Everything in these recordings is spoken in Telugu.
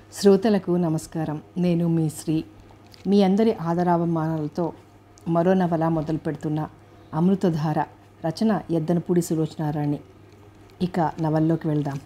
శ్రోతలకు నమస్కారం. నేను మీ శ్రీ. మీ అందరి ఆదరాభిమానాలతో మరో నవల మొదలు పెడుతున్న అమృతధార రచన యద్దనపూడి సులోచన రాణి. ఇక నవల్లోకి వెళ్దాం.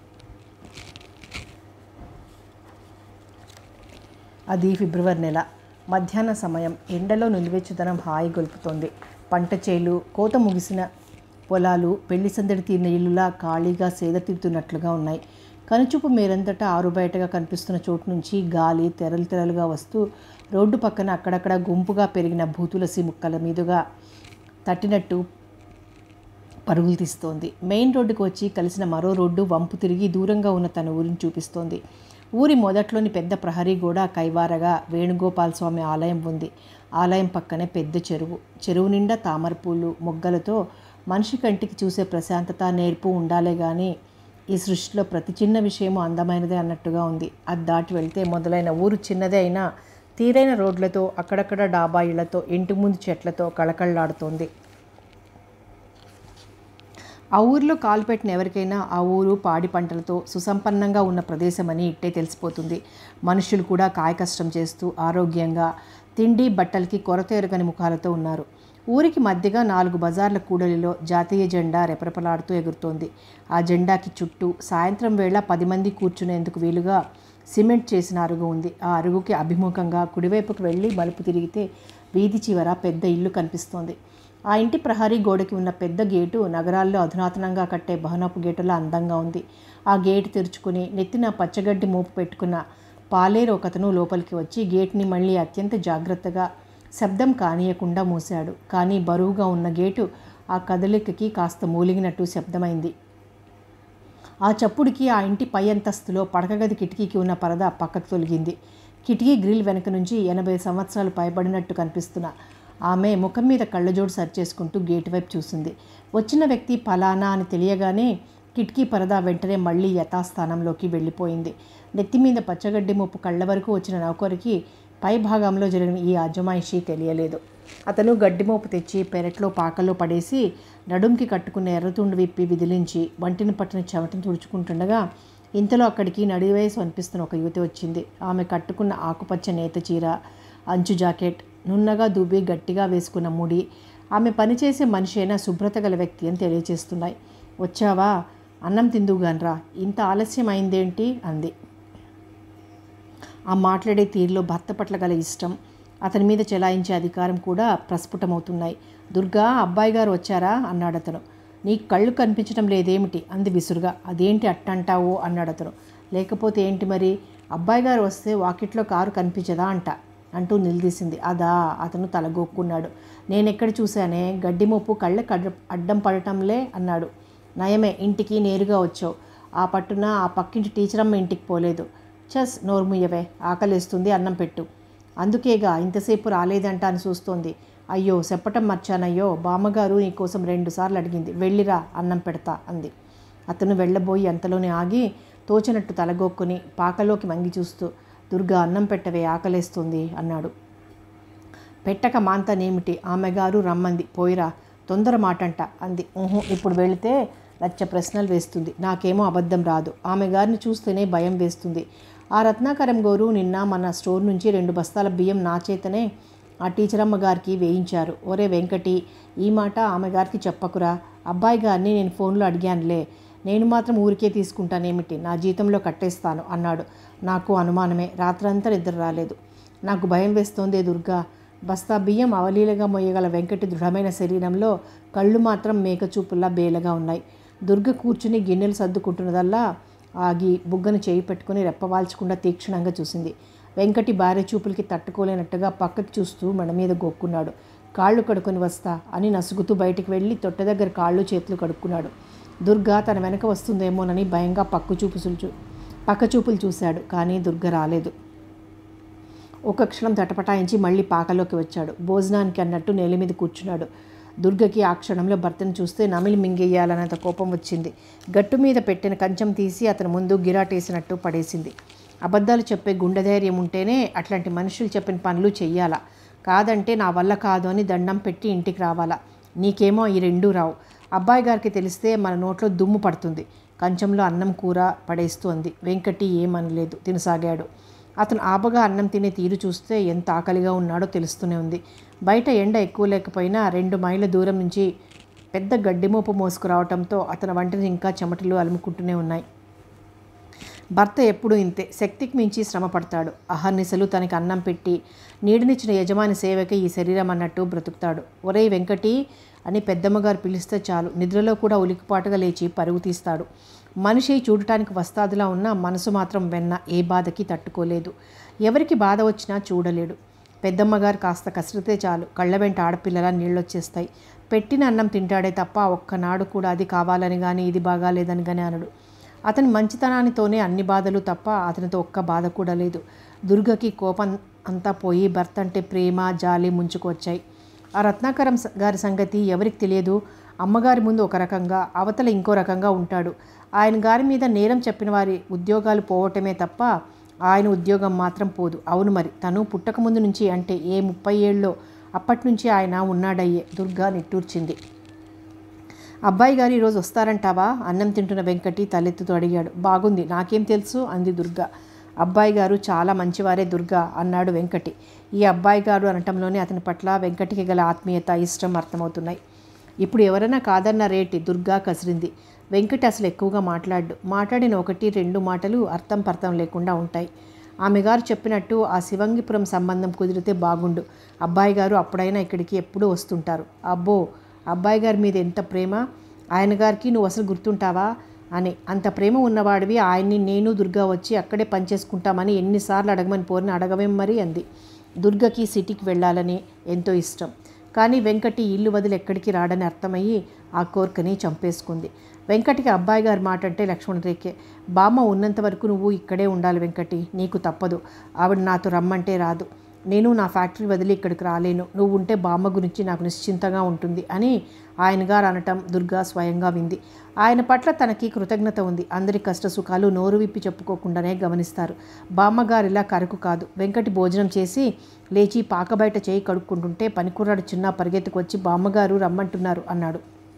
అది ఫిబ్రవరి నెల. మధ్యాహ్న సమయం. ఎండలో నులివెచ్చదనం హాయి గొలుపుతోంది. పంట చేలు, కోత ముగిసిన పొలాలు పెళ్లి సందడి తీరిన ఇల్లులా ఖాళీగా సేద తీరుతున్నట్లుగా ఉన్నాయి. కనుచూపు మేరంతటా ఆరుబయటగా కనిపిస్తున్న చోటు నుంచి గాలి తెరలు తెరలుగా వస్తూ రోడ్డు పక్కన అక్కడక్కడ గుంపుగా పెరిగిన భూతులసి ముక్కల మీదుగా తట్టినట్టు పరుగులు తీస్తోంది. మెయిన్ రోడ్డుకు వచ్చి కలిసిన మరో రోడ్డు వంపు తిరిగి దూరంగా ఉన్న తన ఊరిని చూపిస్తోంది. ఊరి మొదట్లోని పెద్ద ప్రహరీ గోడ కైవారగా వేణుగోపాల స్వామి ఆలయం ఉంది. ఆలయం పక్కనే పెద్ద చెరువు. చెరువు నిండా తామరపూలు మొగ్గలతో మనిషి కంటికి చూసే ప్రశాంతత నేర్పు ఉండాలే కానీ ఈ సృష్టిలో ప్రతి చిన్న విషయము అందమైనదే అన్నట్టుగా ఉంది. అది దాటి వెళ్తే మొదలైన ఊరు చిన్నదే అయినా తీరైన రోడ్లతో అక్కడక్కడ డాబా ఇళ్లతో ఇంటి ముందు చెట్లతో కళకళలాడుతోంది. ఆ ఊరిలో కాలు పెట్టిన ఎవరికైనా ఆ ఊరు పాడి పంటలతో సుసంపన్నంగా ఉన్న ప్రదేశమని ఇట్టే తెలిసిపోతుంది. మనుషులు కూడా కాయకష్టం చేస్తూ ఆరోగ్యంగా తిండి బట్టలకి కొరత ఎరగని ముఖాలతో ఉన్నారు. ఊరికి మధ్యగా 4 బజార్ల కూడలిలో జాతీయ జెండా రెపరెపలాడుతూ ఎగురుతోంది. ఆ జెండాకి చుట్టూ సాయంత్రం వేళ 10 మంది కూర్చునేందుకు వీలుగా సిమెంట్ చేసిన అరుగు ఉంది. ఆ అరుగుకి అభిముఖంగా కుడివైపుకు వెళ్ళి మలుపు తిరిగితే వీధి చివర పెద్ద ఇల్లు కనిపిస్తోంది. ఆ ఇంటి ప్రహరీ గోడకి ఉన్న పెద్ద గేటు నగరాల్లో అధునాతనంగా కట్టే భవనపు గేటులా అందంగా ఉంది. ఆ గేటు తెరుచుకుని నెత్తిన పచ్చగడ్డి మోపు పెట్టుకున్న పాలేరు ఒకతను లోపలికి వచ్చి గేటుని మళ్ళీ అత్యంత జాగ్రత్తగా శబ్దం కానీయకుండా మూశాడు. కానీ బరువుగా ఉన్న గేటు ఆ కదలికకి కాస్త మూలిగినట్టు శబ్దమైంది. ఆ చప్పుడికి ఆ ఇంటి పై అంతస్తులో పడకగది కిటికీకి ఉన్న పరద పక్కకు తొలగింది. కిటికీ గ్రిల్ వెనక నుంచి 80 సంవత్సరాలు పైబడినట్టు కనిపిస్తున్న ఆమె ముఖం మీద కళ్ళజోడు సరిచేసుకుంటూ గేటు వైపు చూసింది. వచ్చిన వ్యక్తి ఫలానా అని తెలియగానే కిటికీ పరద వెంటనే మళ్ళీ యథాస్థానంలోకి వెళ్ళిపోయింది. నెత్తి మీద పచ్చగడ్డి ముప్పు కళ్ళ వరకు వచ్చిన నౌకరికి పై భాగంలో జరిగిన ఈ అజమాయిషీ తెలియలేదు. అతను గడ్డిమోపు తెచ్చి పెరట్లో పాకల్లో పడేసి నడుంకి కట్టుకున్న ఎర్రతుండు విప్పి విదిలించి వంటిని పట్టిన చెమటను తుడుచుకుంటుండగా ఇంతలో అక్కడికి నడివయసు అనిపిస్తున్న ఒక యువతి వచ్చింది. ఆమె కట్టుకున్న ఆకుపచ్చ నేత చీర, అంచు జాకెట్, నున్నగా దూబి గట్టిగా వేసుకున్న ముడి ఆమె పనిచేసే మనిషి అయినా శుభ్రత గల వ్యక్తి అని తెలియచేస్తున్నాయి. వచ్చావా? అన్నం తిందువుగానరా, ఇంత ఆలస్యం అయిందేంటి అంది. ఆ మాట్లాడే తీరులో భర్త పట్ల గల ఇష్టం, అతని మీద చెలాయించే అధికారం కూడా ప్రస్ఫుటమవుతున్నాయి. దుర్గా, అబ్బాయి గారు వచ్చారా అన్నాడు అతను. నీ కళ్ళు కనిపించడం లేదేమిటి అంది విసురుగా. అదేంటి అట్టంటావు అన్నాడు అతను. లేకపోతే ఏంటి మరి, అబ్బాయి గారు వస్తే వాకిట్లో కారు కనిపించదా అంటూ నిలదీసింది. అదా? అతను తలగొక్కున్నాడు. నేనెక్కడ చూశానే, గడ్డి మోపు కళ్ళకి అడ్డం పడటంలే అన్నాడు. నయమే, ఇంటికి నేరుగా వచ్చావు. ఆ పట్టున ఆ పక్కింటి టీచరమ్మ ఇంటికి పోలేదు. చస్, నోర్ముయ్యవే, ఆకలేస్తుంది, అన్నం పెట్టు. అందుకేగా ఇంతసేపు రాలేదంట అని చూస్తోంది. అయ్యో, చెప్పటం మర్చానయ్యో, బామ్మగారు నీకోసం 2 సార్లు అడిగింది. వెళ్ళిరా, అన్నం పెడతా అంది. అతను వెళ్ళబోయి అంతలోనే ఆగి తోచనట్టు తలగొక్కుని పాకలోకి మంగి చూస్తూ, దుర్గా, అన్నం పెట్టవే, ఆకలేస్తుంది అన్నాడు. పెట్టక మాంతనేమిటి, ఆమెగారు రమ్మంది, పోయిరా, తొందర మాటంట అంది. ఇప్పుడు వెళితే లచ్చ ప్రశ్నలు వేస్తుంది. నాకేమో అబద్ధం రాదు. ఆమె గారిని చూస్తేనే భయం వేస్తుంది. ఆ రత్నాకరం గోరు నిన్న మన స్టోర్ నుంచి 2 బస్తాల బియ్యం నా చేతనే ఆ టీచరమ్మ గారికి వేయించారు. ఒరే వెంకటి, ఈ మాట ఆమె గారికి చెప్పకురా. అబ్బాయి గారిని నేను ఫోన్లో అడిగానులే. నేను మాత్రం ఊరికే తీసుకుంటానేమిటి, నా జీతంలో కట్టేస్తాను అన్నాడు. నాకు అనుమానమే, రాత్రంతా నిద్ర రాలేదు. నాకు భయం వేస్తోందే దుర్గా. బస్తా బియ్యం అవలీలగా మొయ్యగల వెంకటి దృఢమైన శరీరంలో కళ్ళు మాత్రం మేకచూపుల్లా బేలగా ఉన్నాయి. దుర్గ కూర్చుని గిన్నెలు సర్దుకుంటున్నదల్లా ఆగి బుగ్గను చేయి పెట్టుకుని రెప్పవాల్చకుండా తీక్షణంగా చూసింది. వెంకటి భార్య చూపులకి తట్టుకోలేనట్టుగా పక్కకి చూస్తూ మెడ మీద గోక్కున్నాడు. కాళ్ళు కడుక్కొని వస్తా అని నసుగుతూ బయటికి వెళ్ళి తొట్టె దగ్గర కాళ్ళు చేతులు కడుక్కున్నాడు. దుర్గ తన వెనక వస్తుందేమోనని భయంగా పక్క చూపులు చూశాడు. కానీ దుర్గ రాలేదు. ఒక క్షణం తటపటాయించి మళ్ళీ పాకలోకి వచ్చాడు. భోజనానికి అన్నట్టు నేల మీద కూర్చున్నాడు. దుర్గకి ఆ క్షణంలో భర్తను చూస్తే నమిలి మింగేయాలన్నంత కోపం వచ్చింది. గట్టు మీద పెట్టిన కంచం తీసి అతని ముందు గిరాటేసినట్టు పడేసింది. అబద్ధాలు చెప్పే గుండె ధైర్యం ఉంటేనే అట్లాంటి మనుషులు చెప్పిన పనులు చెయ్యాలా, కాదంటే నా వల్ల కాదు అని దండం పెట్టి ఇంటికి రావాలా. నీకేమో ఈ 2 రావు. అబ్బాయి గారికి తెలిస్తే మన నోట్లో దుమ్ము పడుతుంది. కంచంలో అన్నం కూర పడేస్తూ అంది. వెంకటి ఏమనలేదు, తినసాగాడు. అతను ఆబగా అన్నం తినే తీరు చూస్తే ఎంత ఆకలిగా ఉన్నాడో తెలుస్తూనే ఉంది. బయట ఎండ ఎక్కువ లేకపోయినా 2 మైళ్ళ దూరం నుంచి పెద్ద గడ్డిమోపు మోసుకురావడంతో అతని వంటని ఇంకా చెమటలు అలుముకుంటూనే ఉన్నాయి. భర్త ఎప్పుడూ ఇంతే, శక్తికి మించి శ్రమ పడతాడు. అహర్నిశలు తనకి అన్నం పెట్టి నీడనిచ్చిన యజమాని సేవకే ఈ శరీరం అన్నట్టు బ్రతుకుతాడు. ఒరేయ్ వెంకటి అని పెద్దమ్మగారు పిలిస్తే చాలు నిద్రలో కూడా ఉలికిపాటుగా లేచి పరుగు తీస్తాడు. మనిషి చూడటానికి వస్తాదులా ఉన్న మనసు మాత్రం వెన్న ఏ బాధకి తట్టుకోలేదు. ఎవరికి బాధ వచ్చినా చూడలేడు. పెద్దమ్మగారు కాస్త కసిరితే చాలు కళ్ళ వెంట ఆడపిల్లలా నీళ్ళొచ్చేస్తాయి. పెట్టిన అన్నం తింటాడే తప్ప ఒక్కనాడు కూడా అది కావాలని కానీ ఇది బాగాలేదని కానీ అనడు. అతని మంచితనానితోనే అన్ని బాధలు తప్ప అతనితో ఒక్క బాధ కూడా లేదు. దుర్గకి కోపం అంతా పోయి భర్త అంటే ప్రేమ జాలి ముంచుకొచ్చాయి. ఆ రత్నాకరం గారి సంగతి ఎవరికి తెలియదు. అమ్మగారి ముందు ఒక రకంగా, అవతల ఇంకో రకంగా ఉంటాడు. ఆయన గారి మీద నేరం చెప్పిన వారి ఉద్యోగాలు పోవటమే తప్ప ఆయన ఉద్యోగం మాత్రం పోదు. అవును మరి, తను పుట్టకముందు నుంచి అంటే ఏ 30 ఏళ్ళలో అప్పటి నుంచి ఆయన ఉన్నాడయ్యే. దుర్గా నిట్టూర్చింది. అబ్బాయి గారు ఈరోజు వస్తారంటావా? అన్నం తింటున్న వెంకటి తలెత్తుతూ అడిగాడు. బాగుంది, నాకేం తెలుసు అంది దుర్గా. అబ్బాయి గారు చాలా మంచివారే దుర్గా అన్నాడు వెంకటి. ఈ అబ్బాయి గారు అనటంలోనే అతని పట్ల వెంకటికి గల ఆత్మీయత, ఇష్టం అర్థమవుతున్నాయి. ఇప్పుడు ఎవరైనా కాదన్న రేటి దుర్గా కసిరింది. వెంకటి అసలు ఎక్కువగా మాట్లాడిన 1-2 మాటలు అర్థం పర్థం లేకుండా ఉంటాయి. ఆమె గారు చెప్పినట్టు ఆ శివంగిపురం సంబంధం కుదిరితే బాగుండు. అబ్బాయి గారు అప్పుడైనా ఇక్కడికి ఎప్పుడూ వస్తుంటారు. అబ్బో, అబ్బాయి గారి మీద ఎంత ప్రేమ! ఆయన గారికి నువ్వు అసలు గుర్తుంటావా అని. అంత ప్రేమ ఉన్నవాడివి ఆయన్ని నేను దుర్గా వచ్చి అక్కడే పనిచేసుకుంటామని ఎన్నిసార్లు అడగమని పోరిని అడగవేం మరి అంది. దుర్గకి సిటీకి వెళ్ళాలని ఎంతో ఇష్టం. కానీ వెంకటి ఇల్లు వదిలి ఎక్కడికి రాడని అర్థమయ్యి ఆ కోరికని చంపేసుకుంది. వెంకటికి అబ్బాయి గారి మాట అంటే లక్ష్మణ రేఖే. బామ్మ ఉన్నంత వరకు నువ్వు ఇక్కడే ఉండాలి వెంకటి, నీకు తప్పదు. ఆవిడ నాతో రమ్మంటే రాదు. నేను నా ఫ్యాక్టరీ వదిలి ఇక్కడికి రాలేను. నువ్వు ఉంటే బామ్మ గురించి నాకు నిశ్చింతగా ఉంటుంది అని ఆయన గారు అనటం దుర్గా స్వయంగా వింది. ఆయన పట్ల తనకి కృతజ్ఞత ఉంది. అందరి కష్ట సుఖాలు నోరు విప్పి చెప్పుకోకుండానే గమనిస్తారు. బామ్మగారు ఇలా కరకు కాదు. వెంకటి భోజనం చేసి లేచి పాక బయట చేయి కడుక్కుంటుంటే పనికుర్రాడు చిన్న పరిగెత్తుకు వచ్చి బామ్మగారు రమ్మంటున్నారు అన్నాడు.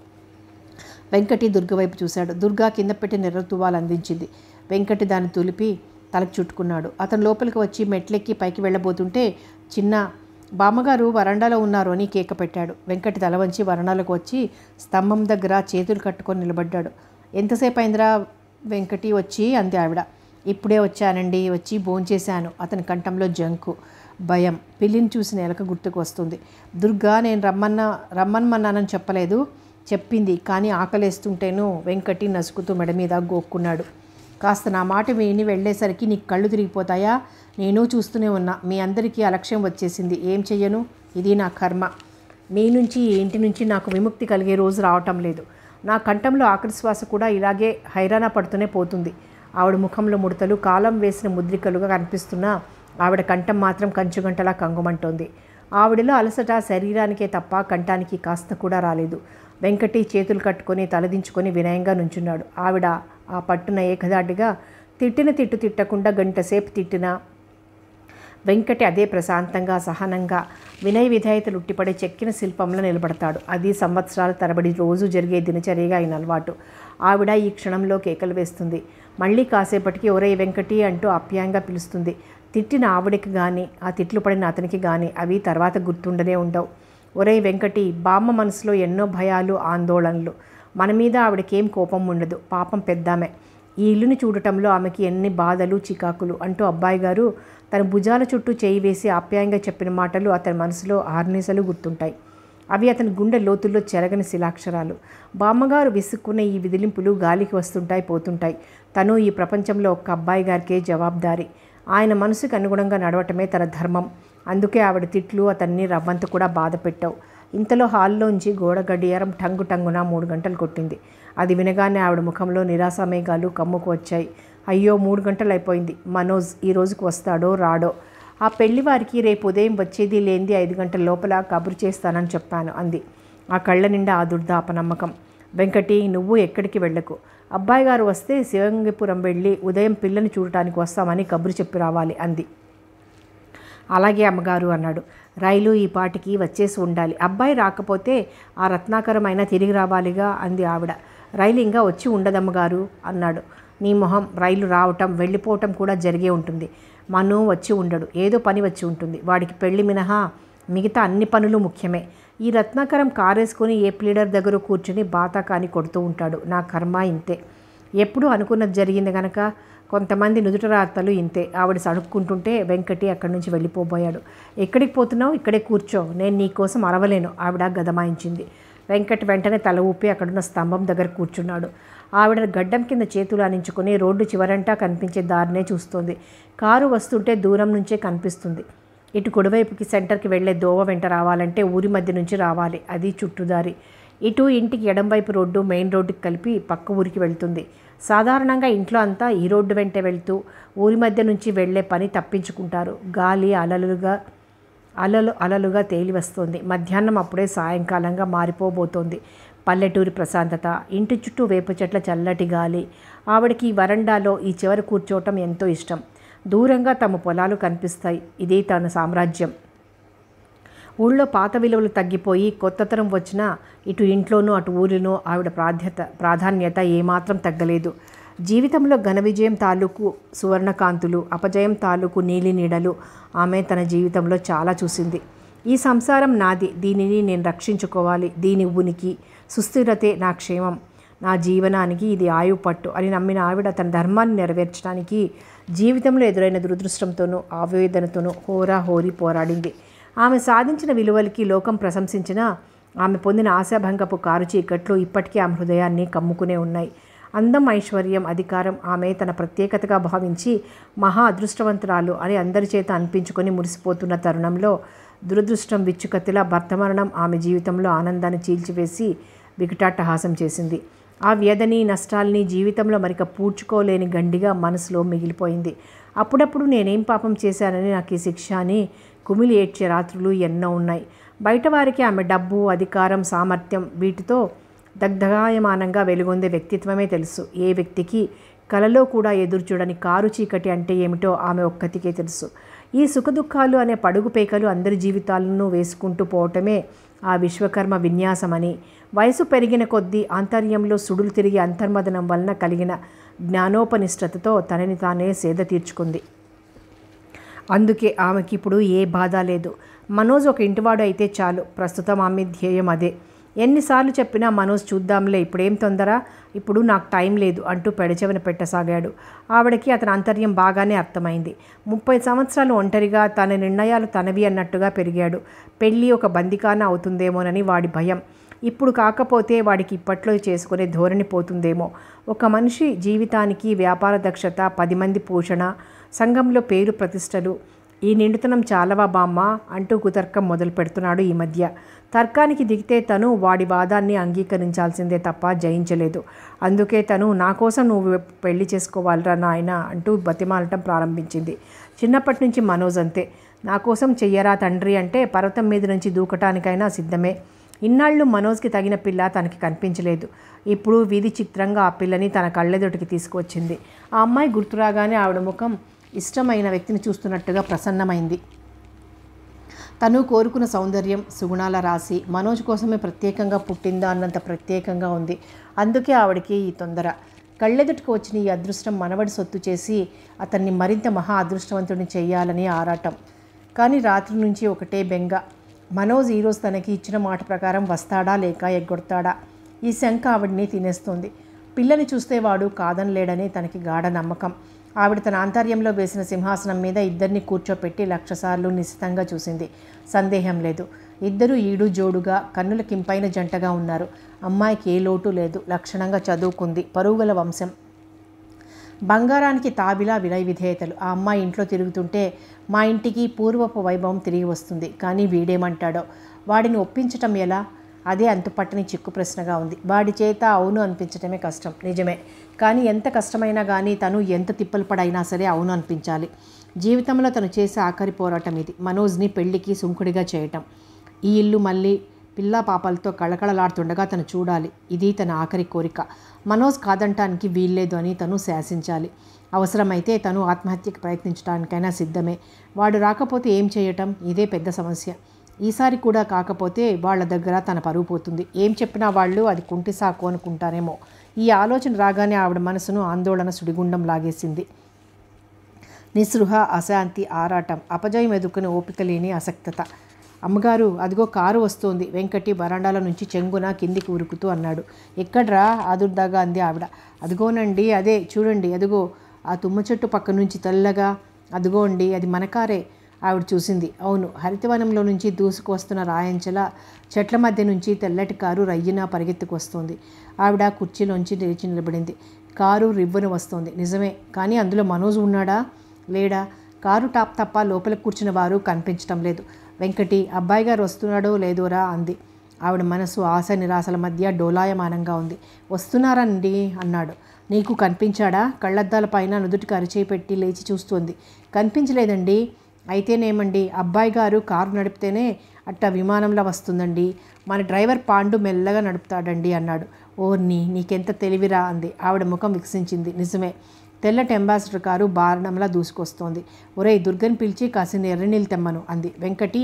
వెంకటి దుర్గ వైపు చూశాడు. దుర్గా కింద పెట్టి నెర్ర తువ్వాలు అందించింది. వెంకటి దాన్ని తులిపి తలకు చుట్టుకున్నాడు. అతను లోపలికి వచ్చి మెట్లెక్కి పైకి వెళ్ళబోతుంటే చిన్న బామ్మగారు వరండాలో ఉన్నారు అని కేక పెట్టాడు. వెంకటి తల వంచి వరండాలోకి వచ్చి స్తంభం దగ్గర చేతులు కట్టుకొని నిలబడ్డాడు. ఎంతసేపు అయిందిరా వెంకటి వచ్చి అంది ఆవిడ. ఇప్పుడే వచ్చానండి, వచ్చి భోంచేశాను. అతని కంఠంలో జంకు, భయం. పిల్లిని చూసిన ఎలక గుర్తుకు వస్తుంది. దుర్గా నేను రమ్మన్నానని చెప్పలేదు. చెప్పింది, కానీ ఆకలేస్తుంటేను. వెంకటి నసుకుతూ మెడ మీద గోక్కున్నాడు. కాస్త నా మాట విని వెళ్ళేసరికి నీకు కళ్ళు తిరిగిపోతాయా? నేను చూస్తూనే ఉన్నా. మీ అందరికీ అలక్ష్యం వచ్చేసింది. ఏం చెయ్యను? ఇది నా కర్మ. మీ నుంచి ఈ ఇంటి నుంచి నాకు విముక్తి కలిగే రోజు రావటం లేదు. నా కంఠంలో ఆఖరి శ్వాస కూడా ఇలాగే హైరాణ పడుతూనే పోతుంది. ఆవిడ ముఖంలో ముడతలు కాలం వేసిన ముద్రికలుగా కనిపిస్తున్నా ఆవిడ కంఠం మాత్రం కంచుగంటలా కంగుమంటోంది. ఆవిడలో అలసట శరీరానికే తప్ప కంఠానికి కాస్త కూడా రాలేదు. వెంకటి చేతులు కట్టుకొని తలదించుకొని వినయంగా నుంచున్నాడు. ఆవిడ ఆ పట్టున ఏకదాటిగా తిట్టిన తిట్టు తిట్టకుండా గంటసేపు తిట్టినా వెంకటి అదే ప్రశాంతంగా సహనంగా వినయ విధేయతలు ఉట్టిపడే చెక్కిన శిల్పంలో నిలబడతాడు. అది సంవత్సరాల తరబడి రోజు జరిగే దినచర్యగా అయిన అలవాటు. ఆవిడ ఈ క్షణంలో కేకలు వేస్తుంది. మళ్ళీ కాసేపటికి ఒరే వెంకటి అంటూ ఆప్యాయంగా పిలుస్తుంది. తిట్టిన ఆవిడకి కానీ ఆ తిట్లు పడిన అతనికి కానీ అవి తర్వాత గుర్తుండనే ఉండవు. ఒరే వెంకటి, బామ్మ మనసులో ఎన్నో భయాలు ఆందోళనలు. మన మీద ఆవిడకేం కోపం ఉండదు. పాపం పెద్దామె. ఈ ఇల్లుని చూడటంలో ఆమెకి ఎన్ని బాధలు చికాకులు అంటూ అబ్బాయి గారు తన భుజాల చుట్టూ చేయి వేసి ఆప్యాయంగా చెప్పిన మాటలు అతని మనసులో ఆర్నిసలు గుర్తుంటాయి. అవి అతని గుండె లోతుల్లో చెరగని శిలాక్షరాలు. బామ్మగారు విసుక్కున్న ఈ విదిలింపులు గాలికి వస్తుంటాయి పోతుంటాయి. తను ఈ ప్రపంచంలో ఒక్క అబ్బాయి గారికే జవాబుదారి. ఆయన మనసుకు అనుగుణంగా నడవటమే తన ధర్మం. అందుకే ఆవిడ తిట్లు అతన్ని రవ్వంత కూడా బాధ పెట్టావు. ఇంతలో హాల్లోంచి గోడ గడియారం టంగు టంగున 3 గంటలు కొట్టింది. అది వినగానే ఆవిడ ముఖంలో నిరాశామేఘాలు కమ్ముకు వచ్చాయి. అయ్యో, 3 గంటలు అయిపోయింది. మనోజ్ ఈ రోజుకు వస్తాడో రాడో? ఆ పెళ్లివారికి రేపు ఉదయం వచ్చేది లేనిది 5 గంటల లోపల కబురు చేస్తానని చెప్పాను అంది. ఆ కళ్ళ నిండా ఆ దుర్దాపనమ్మకం. వెంకటి, నువ్వు ఎక్కడికి వెళ్ళకు. అబ్బాయి గారు వస్తే శివంగిపురం వెళ్ళి ఉదయం పిల్లని చూడటానికి వస్తామని కబురు చెప్పి రావాలి అంది. అలాగే అమ్మగారు అన్నాడు. రైలు ఈ పాటికి వచ్చేసి ఉండాలి. అబ్బాయి రాకపోతే ఆ రత్నాకరమైనా తిరిగి రావాలిగా అంది ఆవిడ. రైలు ఇంకా వచ్చి ఉండదమ్మగారు అన్నాడు. నీ మొహం, రైలు రావటం వెళ్ళిపోవటం కూడా జరిగే ఉంటుంది. మను వచ్చి ఉండడు, ఏదో పని వచ్చి ఉంటుంది. వాడికి పెళ్లి మినహా మిగతా అన్ని పనులు ముఖ్యమే. ఈ రత్నాకరం కారేసుకొని ఏ ప్లీడర్ దగ్గర కూర్చుని బాతాకాని కొడుతూ ఉంటాడు. నా కర్మ ఇంతే. ఎప్పుడూ అనుకున్నది జరిగింది గనక. కొంతమంది నుదుట రాతలు ఇంతే. ఆవిడ సణుక్కుంటుంటే వెంకటి అక్కడి నుంచి వెళ్ళిపోబోయాడు. ఎక్కడికి పోతున్నావు? ఇక్కడే కూర్చో, నేను నీకోసం అరవలేను ఆవిడ గదమాయించింది. వెంకట్ వెంటనే తల ఊపి అక్కడున్న స్తంభం దగ్గర కూర్చున్నాడు. ఆవిడ గడ్డం కింద చేతులు ఆనించుకొని రోడ్డు చివరంటా కనిపించే దారినే చూస్తోంది. కారు వస్తుంటే దూరం నుంచే కనిపిస్తుంది. ఇటు కుడివైపుకి సెంటర్కి వెళ్లే దోవ వెంట రావాలంటే ఊరి మధ్య నుంచి రావాలి. అది చుట్టుదారి. ఇటు ఇంటికి ఎడంవైపు రోడ్డు మెయిన్ రోడ్డుకి కలిపి పక్క ఊరికి వెళ్తుంది. సాధారణంగా ఇంట్లో అంతా ఈ రోడ్డు వెంటే వెళ్తూ ఊరి మధ్య నుంచి వెళ్లే పని తప్పించుకుంటారు. గాలి అలలుగా తేలి వస్తోంది. మధ్యాహ్నం అప్పుడే సాయంకాలంగా మారిపోబోతోంది. పల్లెటూరి ప్రశాంతత, ఇంటి చుట్టూ వేప చెట్ల చల్లటి గాలి. ఆవిడకి ఈ వరండాలో ఈ చివర కూర్చోవటం ఎంతో ఇష్టం. దూరంగా తమ పొలాలు కనిపిస్తాయి. ఇది తన సామ్రాజ్యం. ఊళ్ళో పాత విలువలు తగ్గిపోయి కొత్త తరం వచ్చినా ఇటు ఇంట్లోనూ అటు ఊరిలో ఆవిడ ప్రాధాన్యత ఏమాత్రం తగ్గలేదు. జీవితంలో ఘన విజయం తాలూకు సువర్ణకాంతులు, అపజయం తాలూకు నీలి నీడలు ఆమె తన జీవితంలో చాలా చూసింది. ఈ సంసారం నాది, దీనిని నేను రక్షించుకోవాలి. దీని ఉనికి, సుస్థిరతే నా క్షేమం, నా జీవనానికి ఇది ఆయువు పట్టు అని నమ్మిన ఆవిడ తన ధర్మాన్ని నెరవేర్చడానికి జీవితంలో ఎదురైన దురదృష్టంతోనూ ఆవేదనతోనూ హోరీ పోరాడింది. ఆమె సాధించిన విలువలకి లోకం ప్రశంసించినా ఆమె పొందిన ఆశాభంగపు కారు చీకట్లు ఇప్పటికీ ఆమె హృదయాన్ని కమ్ముకునే ఉన్నాయి. అందం, ఐశ్వర్యం, అధికారం ఆమె తన ప్రత్యేకతగా భావించి మహా అదృష్టవంతురాలు అని అందరి చేత అనిపించుకొని మురిసిపోతున్న తరుణంలో దురదృష్టం విచ్చుకత్తిలా భర్త మరణం ఆమె జీవితంలో ఆనందాన్ని చీల్చివేసి వికటాట్టహాసం చేసింది. ఆ వ్యధని, నష్టాల్ని జీవితంలో మరిక పూడ్చుకోలేని గండిగా మనసులో మిగిలిపోయింది. అప్పుడప్పుడు నేనేం పాపం చేశానని నాకు ఈ శిక్ష అని కుమిలి ఏడ్చే రాత్రులు ఎన్నో ఉన్నాయి. బయట వారికి ఆమె డబ్బు, అధికారం, సామర్థ్యం వీటితో దగ్ధగాయమానంగా వెలుగొందే వ్యక్తిత్వమే తెలుసు. ఏ వ్యక్తికి కలలో కూడా ఎదురుచూడని కారు చీకటి అంటే ఏమిటో ఆమె ఒక్కతికే తెలుసు. ఈ సుఖదుఖాలు అనే పడుగు పేకలు అందరి జీవితాలను వేసుకుంటూ పోవటమే ఆ విశ్వకర్మ విన్యాసమని, వయసు పెరిగిన కొద్దీ ఆంతర్యంలో సుడులు తిరిగి అంతర్మదనం వలన కలిగిన జ్ఞానోపనిష్టతతో తనని తానే సేద తీర్చుకుంది. అందుకే ఆమెకి ఇప్పుడు ఏ బాధ లేదు. మనోజ్ ఒక ఇంటివాడు అయితే చాలు. ప్రస్తుతం ఆమె ధ్యేయం అదే. ఎన్నిసార్లు చెప్పినా మనోజ్ చూద్దాంలే, ఇప్పుడేం తొందర, ఇప్పుడు నాకు టైం లేదు అంటూ పెడచెవిన పెట్టసాగాడు. ఆవిడకి అతని ఆంతర్యం బాగానే అర్థమైంది. 30 సంవత్సరాలు ఒంటరిగా తన నిర్ణయాలు తనవి అన్నట్టుగా పెరిగాడు. పెళ్ళి ఒక బందికాన అవుతుందేమోనని వాడి భయం. ఇప్పుడు కాకపోతే వాడికి ఇప్పట్లో చేసుకునే ధోరణి పోతుందేమో. ఒక మనిషి జీవితానికి వ్యాపార దక్షత, 10 మంది పోషణ, సంఘంలో పేరు ప్రతిష్టలు, ఈ నిండుతనం చాలవా బామ్మ అంటూ కుతర్కం మొదలు పెడుతున్నాడు ఈ మధ్య. తర్కానికి దిగితే తను వాడి వాదాన్ని అంగీకరించాల్సిందే తప్ప జయించలేదు. అందుకే తను నా కోసం నువ్వు పెళ్లి చేసుకోవాలిరా నాయన అంటూ బతిమాలటం ప్రారంభించింది. చిన్నప్పటి నుంచి మనోజ్ అంతే. నా కోసం చెయ్యరా తండ్రి అంటే పర్వతం మీద నుంచి దూకటానికైనా సిద్ధమే. ఇన్నాళ్ళు మనోజ్కి తగిన పిల్ల తనకి కనిపించలేదు. ఇప్పుడు వీధి చిత్రంగా ఆ పిల్లని తన కళ్ళెదుటికి తీసుకువచ్చింది. ఆ అమ్మాయి గుర్తురాగానే ఆవిడ ముఖం ఇష్టమైన వ్యక్తిని చూస్తున్నట్టుగా ప్రసన్నమైంది. తను కోరుకున్న సౌందర్యం, సుగుణాల రాశి మనోజ్ కోసమే ప్రత్యేకంగా పుట్టిందా అన్నంత ప్రత్యేకంగా ఉంది. అందుకే ఆవిడకి ఈ తొందర. కళ్ళెదుటికి వచ్చిన ఈ అదృష్టం మనవడి సొత్తు చేసి అతన్ని మరింత మహా అదృష్టవంతుడిని చెయ్యాలని ఆరాటం. కానీ రాత్రి నుంచి ఒకటే బెంగ. మనోజ్ ఈరోజు తనకి ఇచ్చిన మాట ప్రకారం వస్తాడా లేక ఎగ్గొడతాడా? ఈ శంక ఆవిడ్ని తినేస్తోంది. పిల్లని చూస్తే వాడు కాదనలేడని తనకి గాఢ నమ్మకం. ఆవిడ తన ఆంతర్యంలో వేసిన సింహాసనం మీద ఇద్దరిని కూర్చోపెట్టి 1,00,000 సార్లు నిశితంగా చూసింది. సందేహం లేదు, ఇద్దరు ఈడు జోడుగా కన్నుల కింపైన జంటగా ఉన్నారు. అమ్మాయికి ఏ లోటు లేదు. లక్షణంగా చదువుకుంది, పరుగుల వంశం, బంగారానికి తాబిలా వినయ విధేయతలు. ఆ అమ్మాయి ఇంట్లో తిరుగుతుంటే మా ఇంటికి పూర్వపు వైభవం తిరిగి వస్తుంది. కానీ వీడేమంటాడో? వాడిని ఒప్పించటం ఎలా? అదే అంతుపట్టని చిక్కు ప్రశ్నగా ఉంది. వాడి చేత అవును అనిపించటమే కష్టం, నిజమే. కానీ ఎంత కష్టమైనా కానీ తను ఎంత తిప్పలు పడైనా సరే అవును అనిపించాలి. జీవితంలో తను చేసే ఆఖరి పోరాటం ఇది. మనోజ్ని పెళ్లికి సుంకుడిగా చేయటం. ఈ ఇల్లు మళ్ళీ పిల్లా పాపలతో కళకళలాడుతుండగా తను చూడాలి. ఇది తన ఆఖరి కోరిక. మనోజ్ కాదంటానికి వీల్లేదు అని తను శాసించాలి. అవసరమైతే తను ఆత్మహత్యకి ప్రయత్నించడానికైనా సిద్ధమే. వాడు రాకపోతే ఏం చేయటం? ఇదే పెద్ద సమస్య. ఈసారి కూడా కాకపోతే వాళ్ళ దగ్గర తన పరువు పోతుంది. ఏం చెప్పినా వాళ్ళు అది కుంటి సాకు అనుకుంటారేమో. ఈ ఆలోచన రాగానే ఆవిడ మనసును ఆందోళన సుడిగుండం లాగేసింది. నిస్పృహ, అశాంతి, ఆరాటం, అపజయం ఎదుర్కొని ఓపిక లేని అసక్తత. అమ్మగారు, అదిగో కారు వస్తోంది. వెంకటి వరండాల నుంచి చెంగున కిందికి ఉరుకుతూ అన్నాడు. ఎక్కడ్రా? ఆదుర్దాగా అంది ఆవిడ. అదిగోనండి, అదే చూడండి, అదిగో ఆ తుమ్మ చెట్టు పక్క నుంచి తెల్లగా. అదిగోండి, అది మన కారే. ఆవిడ చూసింది. అవును, హరితవనంలో నుంచి దూసుకు వస్తున్న రాయంచల చెట్ల మధ్య నుంచి తెల్లటి కారు రయ్యిన పరిగెత్తుకు వస్తుంది. ఆవిడ కుర్చీలోంచి లేచి నిలబడింది. కారు రివ్వున వస్తోంది. నిజమే, కానీ అందులో మనోజ్ ఉన్నాడా? లేడా? కారు టాప్ తప్ప లోపల కూర్చున్న వారు కనిపించటం లేదు. వెంకటి, అబ్బాయి గారు వస్తున్నాడో లేదోరా అంది. ఆవిడ మనసు ఆశ నిరాశల మధ్య డోలాయమానంగా ఉంది. వస్తున్నారండి అన్నాడు. నీకు కనిపించాడా? కళ్ళద్దాల పైన నుదుటికి అరిచేయి పెట్టి లేచి చూస్తోంది. కనిపించలేదండి. అయితేనేమండి, అబ్బాయి గారు కారు నడిపితేనే అట్టా విమానంలో వస్తుందండి. మన డ్రైవర్ పాండు మెల్లగా నడుపుతాడండి అన్నాడు. ఓర్ని, నీకెంత తెలివిరా అంది. ఆవిడ ముఖం వికసించింది. నిజమే, తెల్లటి అంబాసిడర్ కారు బారణంలా దూసుకొస్తోంది. ఒరేయ్, దుర్గని పిలిచి కాసిన ఎర్రనీళ్ళు తెమ్మను అంది. వెంకటి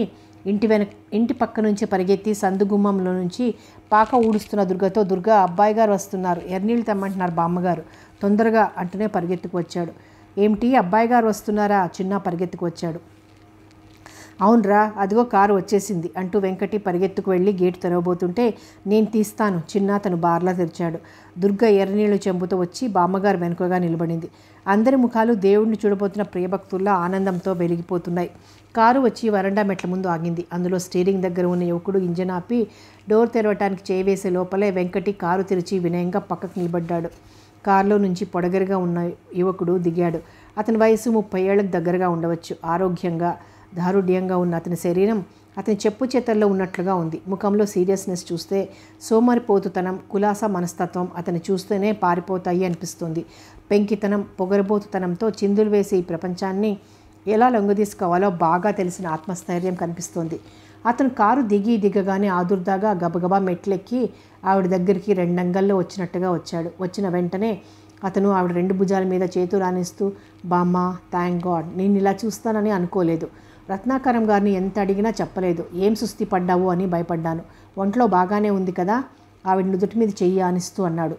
ఇంటి పక్క నుంచి పరిగెత్తి సందుగుమ్మంలో నుంచి పాక ఊడుస్తున్న దుర్గతో, దుర్గా, అబ్బాయి గారు వస్తున్నారు, ఎర్రనీళ్ళు తెమ్మంటున్నారు బామ్మగారు, తొందరగా అంటూనే పరిగెత్తుకు వచ్చాడు. ఏమిటి, అబ్బాయి గారు వస్తున్నారా? చిన్న పరిగెత్తుకు వచ్చాడు. అవునరా, అదిగో కారు వచ్చేసింది అంటూ వెంకటి పరిగెత్తుకు వెళ్ళి గేటు తెరవబోతుంటే, నేను తీస్తాను చిన్న తను బార్లా తెరిచాడు. దుర్గ ఎర్రనీళ్లు చెంబుతో వచ్చి బామ్మగారు వెనుకగా నిలబడింది. అందరి ముఖాలు దేవుడిని చూడబోతున్న ప్రియభక్తుల్లా ఆనందంతో వెలిగిపోతున్నాయి. కారు వచ్చి వరండా మెట్ల ముందు ఆగింది. అందులో స్టీరింగ్ దగ్గర ఉన్న యువకుడు ఇంజన్ ఆపి డోర్ తెరవటానికి చేవేసే లోపలే వెంకటి కారు తెరిచి వినయంగా పక్కకు నిలబడ్డాడు. కారులో నుంచి పొడగరగా ఉన్న యువకుడు దిగాడు. అతని వయసు 30 ఏళ్లకు దగ్గరగా ఉండవచ్చు. ఆరోగ్యంగా దారుఢ్యంగా ఉన్న అతని శరీరం అతని చెప్పు చేతల్లో ఉన్నట్లుగా ఉంది. ముఖంలో సీరియస్నెస్ చూస్తే సోమరిపోతుతనం, కులాసా మనస్తత్వం అతని చూస్తేనే పారిపోతాయి అనిపిస్తుంది. పెంకితనం, పొగరబోతుతనంతో చిందులు వేసే ఈ ప్రపంచాన్ని ఎలా లొంగదీసుకోవాలో బాగా తెలిసిన ఆత్మస్థైర్యం కనిపిస్తోంది. అతను కారు దిగగానే ఆదుర్దాగా గబగబా మెట్లెక్కి ఆవిడ దగ్గరికి 2 అంగల్లో వచ్చినట్టుగా వచ్చాడు. వచ్చిన వెంటనే అతను ఆవిడ 2 భుజాల మీద చేతులు ఆనిస్తూ, బామ్మ, థ్యాంక్ గాడ్, నేను ఇలా చూస్తానని అనుకోలేదు. రత్నాకరం గారిని ఎంత అడిగినా చెప్పలేదు. ఏం సుస్థి పడ్డావు అని భయపడ్డాను. ఒంట్లో బాగానే ఉంది కదా? ఆవిడ నుదుటి మీద చెయ్యి ఆనిస్తూ అన్నాడు.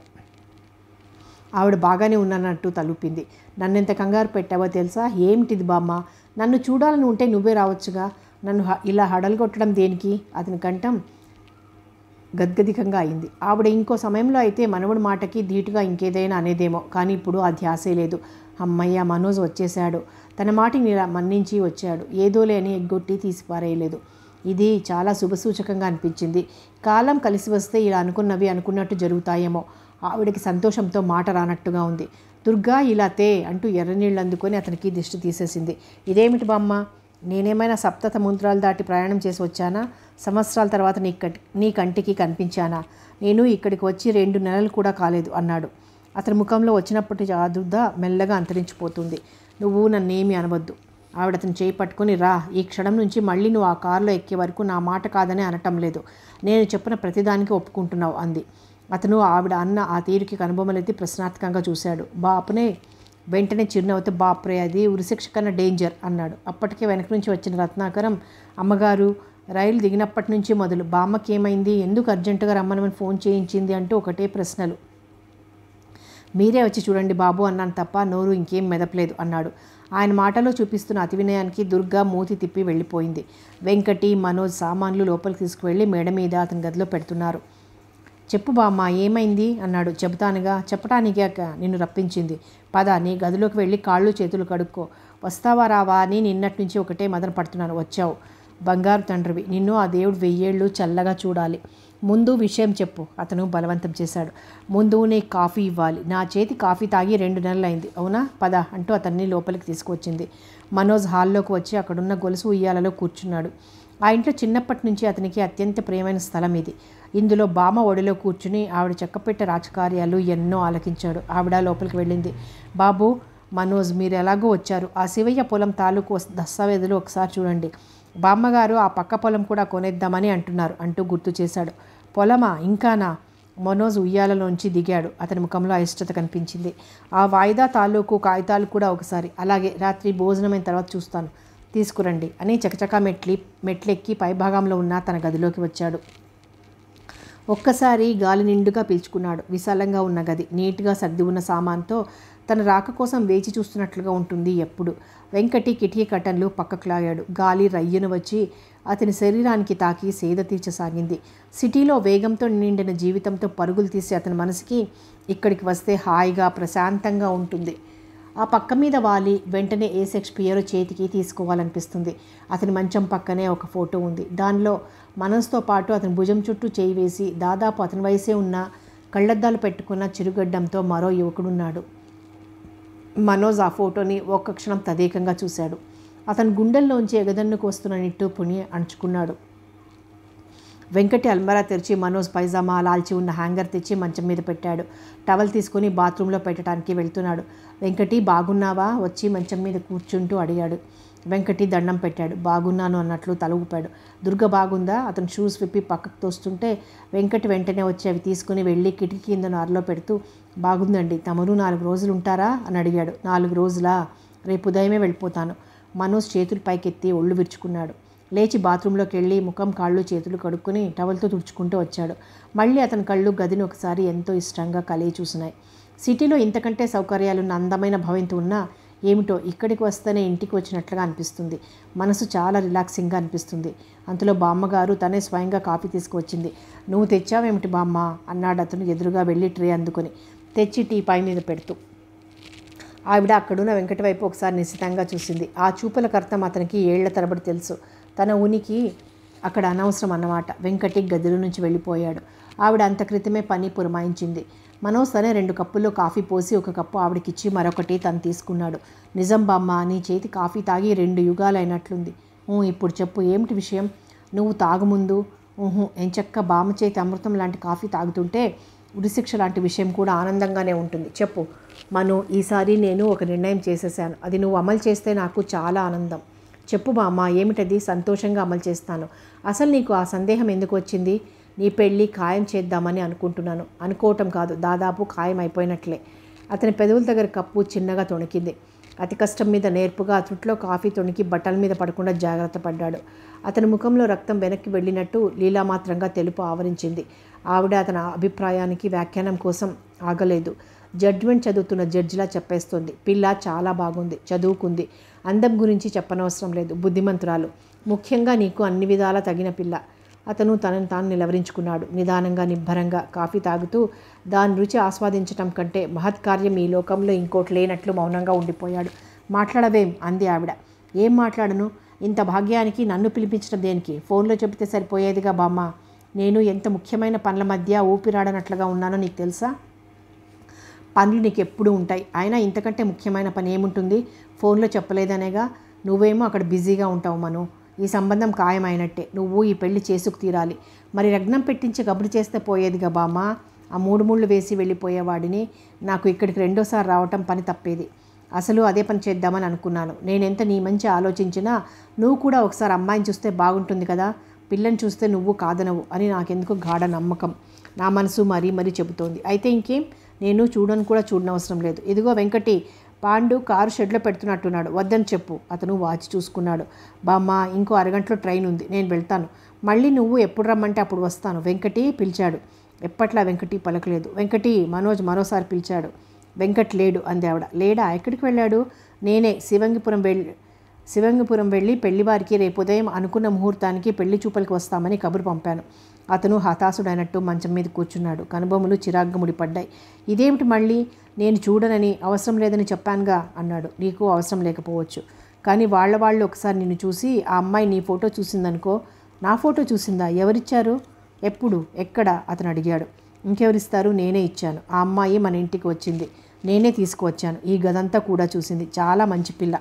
ఆవిడ బాగానే ఉన్నానట్టు తలుపింది. నన్నెంత కంగారు పెట్టావో తెలుసా? ఏమిటిది బామ్మ? నన్ను చూడాలని ఉంటే నువ్వే రావచ్చుగా. నన్ను ఇలా హడలుగొట్టడం దేనికి? అతని కంఠం గద్గదికంగా అయింది. ఆవిడ ఇంకో సమయంలో అయితే మనవడి మాటకి ధీటుగా ఇంకేదైనా అనేదేమో, కానీ ఇప్పుడు ఆ ధ్యాసే లేదు. అమ్మయ్య, మనోజ్ వచ్చేశాడు. తన మాటిని మన్నించి వచ్చాడు. ఏదోలే అని ఎగ్గొట్టి తీసిపారేయలేదు. ఇది చాలా శుభసూచకంగా అనిపించింది. కాలం కలిసి వస్తే ఇలా అనుకున్నవి అనుకున్నట్టు జరుగుతాయేమో. ఆవిడకి సంతోషంతో మాట రానట్టుగా ఉంది. దుర్గా, ఇలా తే అంటూ ఎర్రనీళ్ళు అందుకొని అతనికి దిష్టి తీసేసింది. ఇదేమిటి బామ్మ? నేనేమైనా సప్తత సముద్రాలు దాటి ప్రయాణం చేసి వచ్చానా? సంవత్సరాల తర్వాత నీ కంటికి కనిపించానా? నేను ఇక్కడికి వచ్చి 2 నెలలు కూడా కాలేదు అన్నాడు. అతని ముఖంలో వచ్చినప్పటి ఆదుర్ద మెల్లగా అంతరించిపోతుంది. నువ్వు నన్నేమీ అనవద్దు. ఆవిడ అతను చేయి పట్టుకొని, రా, ఈ క్షణం నుంచి మళ్ళీ నువ్వు ఆ కారులో ఎక్కే వరకు నా మాట కాదని అనటం లేదు. నేను చెప్పిన ప్రతిదానికి ఒప్పుకుంటున్నావు అంది. అతను ఆవిడ అన్న ఆ తీరుకి కనుబొమ్మలెత్తి ప్రశ్నార్థకంగా చూశాడు. బాపునే వెంటనే చిరునవ్వుతో, బాప్రే, అది ఉరిశిక్ష కన్నా డేంజర్ అన్నాడు. అప్పటికే వెనక నుంచి వచ్చిన రత్నాకరం, అమ్మగారు, రైలు దిగినప్పటి నుంచి మొదలు బామ్మకి ఏమైంది, ఎందుకు అర్జెంటుగా రమ్మనమని ఫోన్ చేయించింది అంటూ ఒకటే ప్రశ్నలు. మీరే వచ్చి చూడండి బాబు అన్నాను తప్ప నోరు ఇంకేం మెదపలేదు అన్నాడు. ఆయన మాటలో చూపిస్తున్న అతి వినయానికి దుర్గా మూతి తిప్పి వెళ్ళిపోయింది. వెంకటి, మనోజ్ సామాన్లు లోపలికి తీసుకువెళ్ళి మేడ మీద అతని గదిలో పెడుతున్నారు. చెప్పు బామ్మ, ఏమైంది అన్నాడు. చెబుతానుగా, చెప్పటానికే నిన్ను రప్పించింది. పద, నీ గదిలోకి వెళ్ళి కాళ్ళు చేతులు కడుక్కో. వస్తావా రావా అని నిన్నటి నుంచి ఒకటే మదన పడుతున్నాను. వచ్చావు, బంగారు తండ్రివి, నిన్ను ఆ దేవుడు 1000 ఏళ్ళు చల్లగా చూడాలి. ముందు విషయం చెప్పు అతను బలవంతం చేశాడు. ముందు నీకు కాఫీ ఇవ్వాలి. నా చేతి కాఫీ తాగి 2 నెలలైంది. అవునా? పద అంటూ అతన్ని లోపలికి తీసుకువచ్చింది. మనోజ్ హాల్లోకి వచ్చి అక్కడున్న గొలుసు ఉయ్యాలలో కూర్చున్నాడు. ఆ ఇంట్లో చిన్నప్పటి నుంచి అతనికి అత్యంత ప్రియమైన స్థలం ఇది. ఇందులో బామ్మ ఒడిలో కూర్చుని ఆవిడ చెక్కపెట్టే రాజకార్యాలు ఎన్నో ఆలకించాడు. ఆవిడ లోపలికి వెళ్ళింది. బాబు, మనోజ్, మీరు ఎలాగో వచ్చారు. ఆ శివయ్య పొలం తాలూకు దస్తావేజులు ఒకసారి చూడండి. బామ్మగారు ఆ పక్క పొలం కూడా కొనేద్దామని అంటున్నారు అంటూ గుర్తు చేశాడు. పొలమా? ఇంకానా? మనోజ్ ఉయ్యాలలోంచి దిగాడు. అతని ముఖంలో అయిష్టత కనిపించింది. ఆ వాయిదా తాలూకు కాగితాలు కూడా ఒకసారి. అలాగే, రాత్రి భోజనమైన తర్వాత చూస్తాను. తీసుకురండి అని చకచకా మెట్లెక్కి పైభాగంలో ఉన్న తన గదిలోకి వచ్చాడు. ఒక్కసారి గాలి నిండుగా పీల్చుకున్నాడు. విశాలంగా ఉన్న గది, నీట్గా సర్ది ఉన్న సామాన్తో తన రాక కోసం వేచి చూస్తున్నట్లుగా ఉంటుంది ఎప్పుడు. వెంకటి కిటికీ కట్టన్లు పక్కకు లాగాడు. గాలి రయ్యను వచ్చి అతని శరీరానికి తాకి సేద తీర్చసాగింది. సిటీలో వేగంతో నిండిన జీవితంతో పరుగులు తీసి అతని మనసుకి ఇక్కడికి వస్తే హాయిగా ప్రశాంతంగా ఉంటుంది. ఆ పక్క మీద వాలి వెంటనే ఏ షేక్స్పియర్ చేతికి తీసుకోవాలనిపిస్తుంది. అతని మంచం పక్కనే ఒక ఫోటో ఉంది. దానిలో మనసుతో పాటు అతని భుజం చుట్టూ చేయి వేసి దాదాపు అతని వయసే ఉన్న కళ్ళద్దాలు పెట్టుకున్న చిరుగడ్డంతో మరో యువకుడున్నాడు. మనోజ్ ఆ ఫోటోని ఒక్క క్షణం తదేకంగా చూశాడు. అతని గుండెల్లోంచి ఎగదన్నుకు వస్తున్న నిట్టూపుని అణుచుకున్నాడు. వెంకటి అల్మరా తెరిచి మనోజ్ పైజామా లాల్చి ఉన్న హ్యాంగర్ తెచ్చి మంచం మీద పెట్టాడు. టవల్ తీసుకుని బాత్రూంలో పెట్టడానికి వెళ్తున్నాడు. వెంకటి బాగున్నావా వచ్చి మంచం మీద కూర్చుంటూ అడిగాడు. వెంకటి దండం పెట్టాడు. బాగున్నాను అన్నట్లు తల ఊపాడు. దుర్గ బాగుందా? అతను షూస్ విప్పి పక్కకు తోస్తుంటే వెంకటి వెంటనే వచ్చి అవి తీసుకుని వెళ్ళి కిటికీ కింద నారులో పెడుతూ బాగుందండి, తమరు 4 రోజులు ఉంటారా అని అడిగాడు. 4 రోజులా? రేపు ఉదయమే వెళ్ళిపోతాను. మనోజ్ చేతులు పైకెత్తి ఒళ్ళు విరుచుకున్నాడు. లేచి బాత్రూంలోకి వెళ్ళి ముఖం కాళ్ళు చేతులు కడుక్కుని టవల్తో తుడుచుకుంటూ వచ్చాడు. మళ్ళీ అతని కళ్ళు గదిని ఒకసారి ఎంతో ఇష్టంగా కలిగి చూసినాయి. సిటీలో ఇంతకంటే సౌకర్యాలున్న అందమైన భవంతి ఉన్నా ఏమిటో ఇక్కడికి వస్తేనే ఇంటికి వచ్చినట్లుగా అనిపిస్తుంది. మనసు చాలా రిలాక్సింగ్గా అనిపిస్తుంది. అంతలో బామ్మగారు తనే స్వయంగా కాఫీ తీసుకువచ్చింది. నువ్వు తెచ్చావేమిటి బామ్మ అన్నాడు అతను ఎదురుగా వెళ్ళి ట్రే అందుకొని తెచ్చి టీ పై మీద పెడుతూ. ఆవిడ అక్కడున్న వెంకటి వైపు ఒకసారి నిశితంగా చూసింది. ఆ చూపులకు అర్థం అతనికి ఏళ్ల తరబడి తెలుసు. తన ఉనికి అక్కడ అనవసరం అన్నమాట. వెంకటి గదిలో నుంచి వెళ్ళిపోయాడు. ఆవిడ అంత క్రితమే పని పురమాయించింది. మనోజ్ తనే 2 కప్పుల్లో కాఫీ పోసి ఒక కప్పు ఆవిడకిచ్చి మరొకటి తను తీసుకున్నాడు. నిజం బామ్మ, నీ చేతి కాఫీ తాగి 2 యుగాలైనట్లుంది. ఇప్పుడు చెప్పు, ఏమిటి విషయం? నువ్వు తాగుముందు ఎంచక్క బామ్మ చేతి అమృతం లాంటి కాఫీ తాగుతుంటే ఉరిశిక్ష లాంటి విషయం కూడా ఆనందంగానే ఉంటుంది. చెప్పు మను, ఈసారి నేను ఒక నిర్ణయం చేసేసాను. అది నువ్వు అమలు చేస్తే నాకు చాలా ఆనందం. చెప్పు బామ్మ, ఏమిటది? సంతోషంగా అమలు చేస్తాను. అసలు నీకు ఆ సందేహం ఎందుకు వచ్చింది? నీ పెళ్ళి ఖాయం చేద్దామని అనుకుంటున్నాను. అనుకోవటం కాదు, దాదాపు ఖాయం అయిపోయినట్లే. అతని పెదవుల దగ్గర కప్పు చిన్నగా తొణికింది. అతి కష్టం మీద నేర్పుగా అతట్లో కాఫీ తొణికి బట్టల మీద పడకుండా జాగ్రత్త పడ్డాడు. అతని ముఖంలో రక్తం వెనక్కి వెళ్ళినట్టు లీలామాత్రంగా తెలుపు ఆవరించింది. ఆవిడ అతని అభిప్రాయానికి వ్యాఖ్యానం కోసం ఆగలేదు. జడ్జ్మెంట్ చదువుతున్న జడ్జిలా చెప్పేస్తోంది. పిల్ల చాలా బాగుంది, చదువుకుంది, అందం గురించి చెప్పనవసరం లేదు, బుద్ధిమంతురాలు, ముఖ్యంగా నీకు అన్ని విధాలా తగిన పిల్ల. అతను తనను తాను నిలవరించుకున్నాడు. నిదానంగా నిబ్బరంగా కాఫీ తాగుతూ దాని రుచి ఆస్వాదించటం కంటే మహత్కార్యం ఈ లోకంలో ఇంకోటి లేనట్లు మౌనంగా ఉండిపోయాడు. మాట్లాడవేం అంది ఆవిడ. ఏం మాట్లాడను? ఇంత భాగ్యానికి నన్ను పిలిపించడం దేనికి? ఫోన్లో చెబితే సరిపోయేదిగా బామ్మ. నేను ఎంత ముఖ్యమైన పనుల మధ్య ఊపిరాడనట్లుగా ఉన్నానో నీకు తెలుసా? పనులు నీకు ఎప్పుడూ ఉంటాయి. అయినా ఇంతకంటే ముఖ్యమైన పని ఏముంటుంది? ఫోన్లో చెప్పలేదనేగా. నువ్వేమో అక్కడ బిజీగా ఉంటావు మను. ఈ సంబంధం ఖాయమైనట్టే. నువ్వు ఈ పెళ్లి చేసుకు తీరాలి. మరి లగ్నం పెట్టించి కబురు చేస్తే పోయేదిగా బామ్మ. ఆ 3 ముళ్ళు వేసి వెళ్ళిపోయేవాడిని నాకు ఇక్కడికి 2వ సారి రావటం పని తప్పేది. అసలు అదే పని చేద్దామని అనుకున్నాను. నేనెంత నీ మంచి ఆలోచించినా నువ్వు కూడా ఒకసారి అమ్మాయిని చూస్తే బాగుంటుంది కదా. పిల్లని చూస్తే నువ్వు కాదనవు అని నాకెందుకు గాఢ నమ్మకం. నా మనసు మరీ చెబుతోంది. అయితే ఇంకేం, నేను చూడను కూడా చూడనవసరం లేదు. ఇదిగో వెంకటి, పాండు కారు షెడ్లో పెడుతున్నట్టున్నాడు, వద్దని చెప్పు. అతను వాచ్ చూసుకున్నాడు. బామ్మ, ఇంకో అరగంటలో ట్రైన్ ఉంది, నేను వెళ్తాను. మళ్ళీ నువ్వు ఎప్పుడు రమ్మంటే అప్పుడు వస్తాను. వెంకటి పిలిచాడు. ఎప్పట్లా వెంకటి పలకలేదు. వెంకటి, మనోజ్ మరోసారి పిలిచాడు. వెంకట్ లేడు అంది ఆవిడ. లేడా? ఎక్కడికి వెళ్ళాడు? నేనే శివంగిపురం వెళ్ళి పెళ్లివారికి రేపు ఉదయం అనుకున్న ముహూర్తానికి పెళ్లి చూపలికి వస్తామని కబురు పంపాను. అతను హతాశుడైనట్టు మంచం మీద కూర్చున్నాడు. కనుబొమ్మలు చిరాగ్గా ముడిపడ్డాయి. ఇదేమిటి మళ్ళీ? నేను చూడనని, అవసరం లేదని చెప్పానుగా అన్నాడు. నీకు అవసరం లేకపోవచ్చు, కానీ వాళ్ళు ఒకసారి నిన్ను చూసి ఆ అమ్మాయి నీ ఫోటో చూసిందనుకో. నా ఫోటో చూసిందా? ఎవరిచ్చారు? ఎప్పుడు? ఎక్కడ? అతను అడిగాడు. ఇంకెవరిస్తారు? నేనే ఇచ్చాను. ఆ అమ్మాయి మన ఇంటికి వచ్చింది, నేనే తీసుకువచ్చాను. ఈ గదంతా కూడా చూసింది. చాలా మంచి పిల్ల.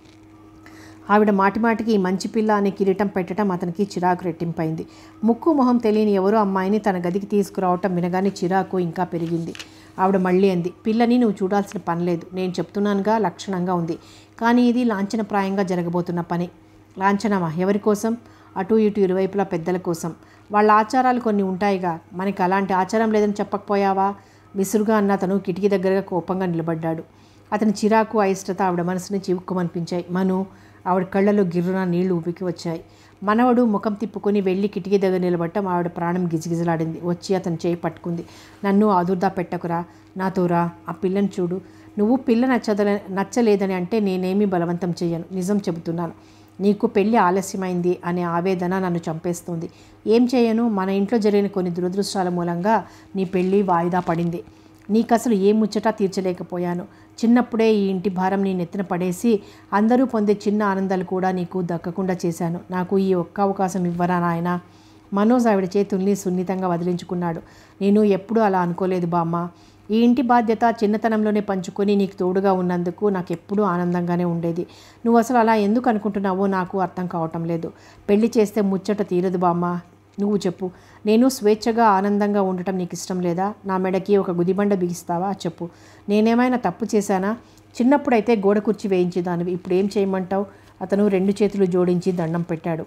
ఆవిడ మాటిమాటికి ఈ మంచి పిల్ల అని కిరీటం పెట్టడం అతనికి చిరాకు రెట్టింపైంది. ముక్కు మొహం తెలియని ఎవరో అమ్మాయిని తన గదికి తీసుకురావటం వినగానే చిరాకు ఇంకా పెరిగింది. ఆవిడ మళ్ళీ అంది. పిల్లని నువ్వు చూడాల్సిన పని లేదు. నేను చెప్తున్నానుగా, లక్షణంగా ఉంది. కానీ ఇది లాంఛనప్రాయంగా జరగబోతున్న పని. లాంఛనమా? ఎవరి కోసం? అటు ఇటు ఇరువైపులా పెద్దల కోసం. వాళ్ళ ఆచారాలు కొన్ని ఉంటాయిగా. మనకి అలాంటి ఆచారం లేదని చెప్పకపోయావా? విసురుగా అన్న అతను కిటికీ దగ్గరగా కోపంగా నిలబడ్డాడు. అతని చిరాకు అయిష్టత ఆవిడ మనసుని చివుక్కుమనిపించాయి. మను ఆవిడ కళ్ళలో గిర్రున నీళ్లు ఉబ్బికి వచ్చాయి. మనవడు ముఖం తిప్పుకొని వెళ్ళి కిటికీ దగ్గర నిలబడటం ఆవిడ ప్రాణం గిజగిజలాడింది. వచ్చి అతను చేయి పట్టుకుంది. నన్ను ఆదుర్దా పెట్టకురా, నాతో రా, ఆ పిల్లని చూడు. నువ్వు పిల్ల నచ్చలేదని అంటే నేనేమీ బలవంతం చెయ్యను. నిజం చెబుతున్నాను. నీకు పెళ్ళి ఆలస్యమైంది అనే ఆవేదన నన్ను చంపేస్తుంది. ఏం చేయను, మన ఇంట్లో జరిగిన కొన్ని దురదృష్టాల మూలంగా నీ పెళ్ళి వాయిదా పడింది. నీకసలు ఏ ముచ్చటా తీర్చలేకపోయాను. చిన్నప్పుడే ఈ ఇంటి భారం నీ నెత్తిన పడేసి అందరూ పొందే చిన్న ఆనందాలు కూడా నీకు దక్కకుండా చేశాను. నాకు ఈ ఒక్క అవకాశం ఇవ్వరా నాయనా? మనోజ్ ఆవిడ చేతుల్ని సున్నితంగా వదిలించుకున్నాడు. నేను ఎప్పుడూ అలా అనుకోలేదు బామ్మ. ఈ ఇంటి బాధ్యత చిన్నతనంలోనే పంచుకొని నీకు తోడుగా ఉన్నందుకు నాకు ఎప్పుడూ ఆనందంగానే ఉండేది. నువ్వు అసలు అలా ఎందుకు అనుకుంటున్నావో నాకు అర్థం కావటం లేదు. పెళ్లి చేస్తే ముచ్చట తీరదు బామ్మ. నువ్వు చెప్పు. నేను స్వేచ్ఛగా ఆనందంగా ఉండటం నీకు ఇష్టం లేదా? నా మెడకి ఒక గుదిబండ బిగిస్తావా? చెప్పు. నేనేమైనా తప్పు చేశానా? చిన్నప్పుడైతే గోడ కుర్చీ వేయించేదానివి, ఇప్పుడు ఏం చేయమంటావు? అతను 2 చేతులు జోడించి దండం పెట్టాడు.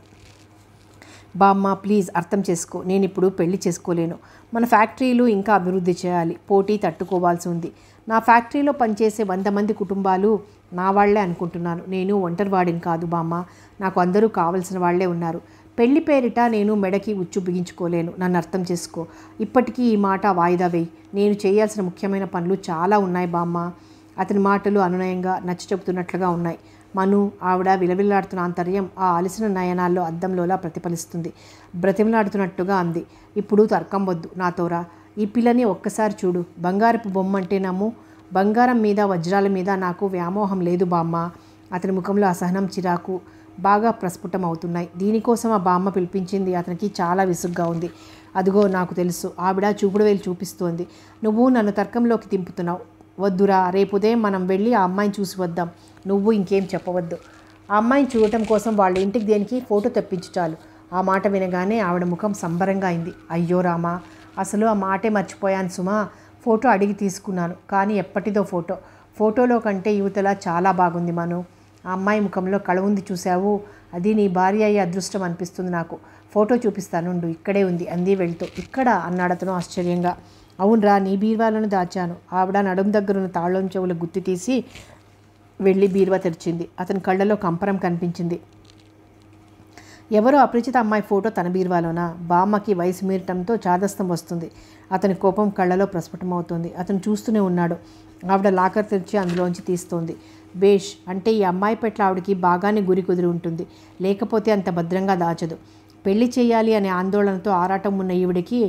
బామ్మ ప్లీజ్ అర్థం చేసుకో. నేను ఇప్పుడు పెళ్లి చేసుకోలేను. మన ఫ్యాక్టరీలు ఇంకా అభివృద్ధి చేయాలి. పోటీ తట్టుకోవాల్సి ఉంది. నా ఫ్యాక్టరీలో పనిచేసే 100 మంది కుటుంబాలు నా వాళ్లే అనుకుంటున్నాను. నేను ఒంటరివాడిని కాదు బామ్మ. నాకు అందరూ కావలసిన వాళ్లే ఉన్నారు. పెళ్లి పేరిట నేను మెడకి ఉచ్చు బిగించుకోలేను. నన్ను అర్థం చేసుకో. ఇప్పటికీ ఈ మాట వాయిదా వేయి. నేను చేయాల్సిన ముఖ్యమైన పనులు చాలా ఉన్నాయి బామ్మ. అతని మాటలు అనునయంగా నచ్చ చెబుతున్నట్లుగా ఉన్నాయి. మను ఆవిడ విలవిల్లాడుతున్న ఆంతర్యం ఆ అలసిన నయనాల్లో అద్దంలోలా ప్రతిఫలిస్తుంది. బ్రతిమలాడుతున్నట్టుగా అంది. ఇప్పుడు తర్కం వద్దు, నాతోరా. ఈ పిల్లని ఒక్కసారి చూడు. బంగారపు బొమ్మంటే నమ్ము. బంగారం మీద వజ్రాల మీద నాకు వ్యామోహం లేదు బామ్మ. అతని ముఖంలో అసహనం, చిరాకు బాగా ప్రస్ఫుటం అవుతున్నాయి. దీనికోసం ఆ బామ్మ పిలిపించింది అతనికి చాలా విసుగ్గా ఉంది. అదిగో నాకు తెలుసు. ఆవిడ చూపుడు వేలు చూపిస్తోంది. నువ్వు నన్ను తర్కంలోకి దింపుతున్నావు. వద్దురా, రేపు ఉదయం మనం వెళ్ళి ఆ అమ్మాయిని చూసి వద్దాం. నువ్వు ఇంకేం చెప్పవద్దు. ఆ అమ్మాయిని చూడటం కోసం వాళ్ళ ఇంటికి దేనికి? ఫోటో తెప్పించు చాలు. ఆ మాట వినగానే ఆవిడ ముఖం సంబరంగా అయింది. అయ్యో రామా, అసలు ఆ మాటే మర్చిపోయాను సుమా. ఫోటో అడిగి తీసుకున్నాను, కానీ ఎప్పటిదో ఫోటోలో కంటే యువతలా చాలా బాగుంది మను. ఆ అమ్మాయి ముఖంలో కళ ఉంది చూశావు. అది నీ భార్య అయ్యే అదృష్టం అనిపిస్తుంది నాకు. ఫోటో చూపిస్తానుండు, ఇక్కడే ఉంది అంది వెళ్తూ. ఇక్కడ అన్నాడు అతను ఆశ్చర్యంగా. అవునరా, నీ బీరువాలను దాచాను. ఆవిడ నడుం దగ్గరున్న తాళం చెవుల గుత్తి తీసి వెళ్ళి బీరువా తెరిచింది. అతని కళ్ళలో కంపరం కనిపించింది. ఎవరో అపరిచిత అమ్మాయి ఫోటో తన బీరువాలోనా? బామ్మకి వయసు మీరటంతో చాదస్తం వస్తుంది. అతని కోపం కళ్ళలో ప్రస్ఫుటమవుతోంది. అతను చూస్తూనే ఉన్నాడు. ఆవిడ లాకర్ తెరిచి అందులోంచి తీస్తోంది. బేష్, అంటే ఈ అమ్మాయి పట్ల ఆవిడకి బాగానే గురి కుదిరి ఉంటుంది. లేకపోతే అంత భద్రంగా దాచదు. పెళ్లి చేయాలి అనే ఆందోళనతో ఆరాటం ఉన్న ఈవిడికి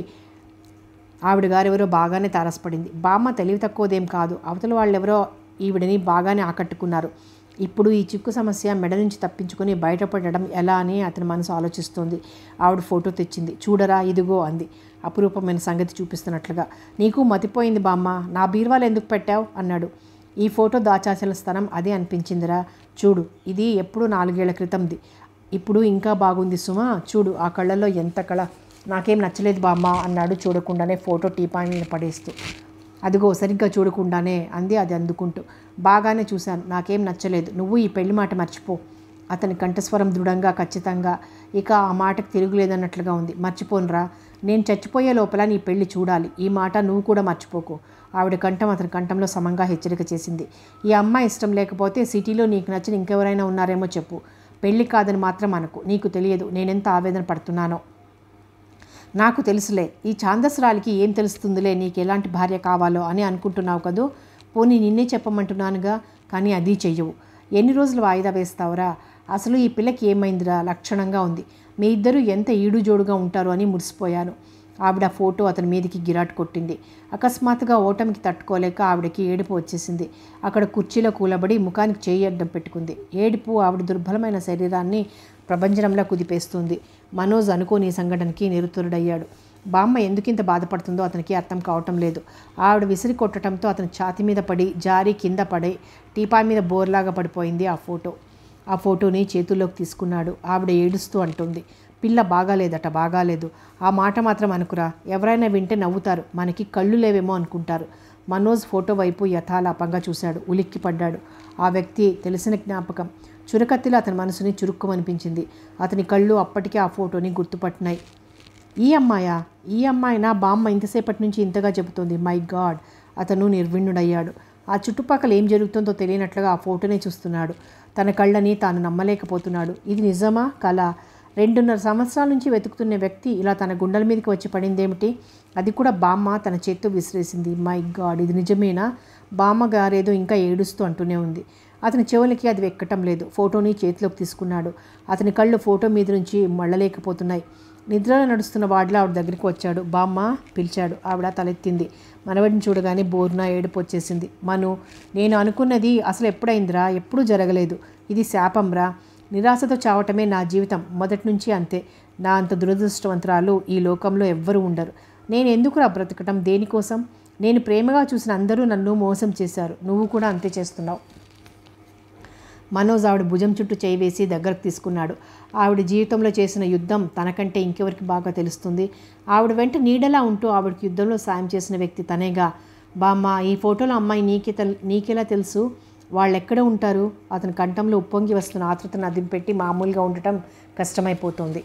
ఆవిడ గారెవరో బాగానే తారసపడింది. బామ్మ తెలివి తక్కువదేం కాదు. అవతల వాళ్ళెవరో ఈవిడని బాగానే ఆకట్టుకున్నారు. ఇప్పుడు ఈ చిక్కు సమస్య మెడ నుంచి తప్పించుకొని బయటపడడం ఎలా అని అతని మనసు ఆలోచిస్తోంది. ఆవిడ ఫోటో తెచ్చింది. చూడరా, ఇదిగో అంది అపురూపమైన సంగతి చూపిస్తున్నట్లుగా. నీకు మతిపోయింది బామ్మ. నా బీరువాలు ఎందుకు పెట్టావు అన్నాడు. ఈ ఫోటో దాచాల్సిన స్థలం అదే అనిపించిందిరా. చూడు, ఇది ఎప్పుడు 4 ఏళ్ల క్రితంది. ఇప్పుడు ఇంకా బాగుంది సుమా. చూడు, ఆ కళ్ళల్లో ఎంత కళ. నాకేం నచ్చలేదు బామ్మ అన్నాడు చూడకుండానే ఫోటో టీపాయ్ మీద పడేస్తూ. అదిగో సరిగ్గా చూడకుండానే అంది అది అందుకుంటూ. బాగానే చూశాను, నాకేం నచ్చలేదు. నువ్వు ఈ పెళ్లి మాట మర్చిపో. అతని కంఠస్వరం దృఢంగా, ఖచ్చితంగా. ఇక ఆ మాటకు తిరుగులేదన్నట్లుగా ఉంది. మర్చిపోనురా. నేను చచ్చిపోయే లోపల నీ పెళ్లి చూడాలి. ఈ మాట నువ్వు కూడా మర్చిపోకు. ఆవిడ కంఠం అతని కంఠంలో సమంగా హెచ్చరిక చేసింది. ఈ అమ్మాయి ఇష్టం లేకపోతే సిటీలో నీకు నచ్చిన ఇంకెవరైనా ఉన్నారేమో చెప్పు. పెళ్లి కాదని మాత్రం అనకు. నీకు తెలియదు నేనెంత ఆవేదన పడుతున్నానో. నాకు తెలుసులే. ఈ ఛాందసరాలికి ఏం తెలుస్తుందిలే నీకు ఎలాంటి భార్య కావాలో అని అనుకుంటున్నావు కదూ. పోనీ నిన్నే చెప్పమంటున్నానుగా, కానీ అది చెయ్యవు. ఎన్ని రోజులు వాయిదా వేస్తావురా? అసలు ఈ పిల్లకి ఏమైందిరా? లక్షణంగా ఉంది. మీ ఇద్దరూ ఎంత ఈడుజోడుగా ఉంటారు అని మురిసిపోయాను. ఆవిడ ఫోటో అతని మీదికి గిరాట్ కొట్టింది. అకస్మాత్తుగా ఓటమికి తట్టుకోలేక ఆవిడకి ఏడుపు వచ్చేసింది. అక్కడ కుర్చీలో కూలబడి ముఖానికి చేయి అడ్డం పెట్టుకుంది. ఏడుపు ఆవిడ దుర్బలమైన శరీరాన్ని ప్రభంజనంలా కుదిపేస్తుంది. మనోజ్ అనుకోని సంఘటనకి నిరుతురుడయ్యాడు. బామ్మ ఎందుకింత బాధపడుతుందో అతనికి అర్థం కావటం లేదు. ఆవిడ విసిరి కొట్టడంతో అతని ఛాతి మీద పడి జారి కింద పడి టీపా మీద బోర్లాగా పడిపోయింది ఆ ఫోటో. ఆ ఫోటోని చేతుల్లోకి తీసుకున్నాడు. ఆవిడ ఏడుస్తూ అంటుంది, పిల్ల బాగాలేదట. బాగాలేదు. ఆ మాట మాత్రం అనుకురా. ఎవరైనా వింటే నవ్వుతారు. మనకి కళ్ళు లేవేమో అనుకుంటారు. మనోజ్ ఫోటో వైపు యథాలాపంగా చూశాడు. ఉలిక్కి పడ్డాడు. ఆ వ్యక్తి తెలిసిన జ్ఞాపకం చురకత్తిలో అతని మనసుని చురుక్కుమనిపించింది. అతని కళ్ళు అప్పటికే ఆ ఫోటోని గుర్తుపట్టినాయి. ఈ అమ్మాయినా? బామ్మ ఇంతసేపటి నుంచి ఇంతగా చెబుతోంది. My God! అతను నిర్విణ్ణుడయ్యాడు. ఆ చుట్టుపక్కల ఏం జరుగుతుందో తెలియనట్లుగా ఆ ఫోటోనే చూస్తున్నాడు. తన కళ్ళని తాను నమ్మలేకపోతున్నాడు. ఇది నిజమా కళ? 2.5 సంవత్సరాల నుంచి వెతుకుతున్న వ్యక్తి ఇలా తన గుండెల మీదకి వచ్చి పడిందేమిటి? అది కూడా బామ్మ తన చేత్తో విసిరేసింది. మై గాడ్, ఇది నిజమేనా? బామ్మ గారేదో ఇంకా ఏడుస్తూ అంటూనే ఉంది. అతని చెవులకి అది ఎక్కటం లేదు. ఫోటోని చేతిలోకి తీసుకున్నాడు. అతని కళ్ళు ఫోటో మీద నుంచి మళ్ళలేకపోతున్నాయి. నిద్రలో నడుస్తున్న వాడిలో ఆవిడ దగ్గరికి వచ్చాడు. బామ్మ పిలిచాడు. ఆవిడ తలెత్తింది. మనవడిని చూడగానే బోర్న ఏడుపు వచ్చేసింది. మను, నేను అనుకున్నది అసలు ఎప్పుడైందిరా? ఎప్పుడూ జరగలేదు. ఇది శాపంరా. నిరాశతో చావటమే నా జీవితం. మొదటి నుంచి అంతే. నా అంత దురదృష్టవంతరాలు ఈ లోకంలో ఎవ్వరూ ఉండరు. నేను ఎందుకురా బ్రతకటం? దేనికోసం? నేను ప్రేమగా చూసిన అందరూ నన్ను మోసం చేశారు. నువ్వు కూడా అంతే చేస్తున్నావు. మనోజ్ ఆవిడ భుజం చుట్టూ చేయి వేసి దగ్గరకు తీసుకున్నాడు. ఆవిడ జీవితంలో చేసిన యుద్ధం తనకంటే ఇంకెవరికి బాగా తెలుస్తుంది? ఆవిడ వెంట నీడలా ఉంటూ ఆవిడకి యుద్ధంలో సాయం చేసిన వ్యక్తి తనేగా. బామ్మ, ఈ ఫోటోలో అమ్మాయి నీకెలా తెలుసు? వాళ్ళెక్కడ ఉంటారు? అతని కంఠంలో ఉప్పొంగి వస్తున్న ఆతృతను అదింపెట్టి మామూలుగా ఉండటం కష్టమైపోతుంది.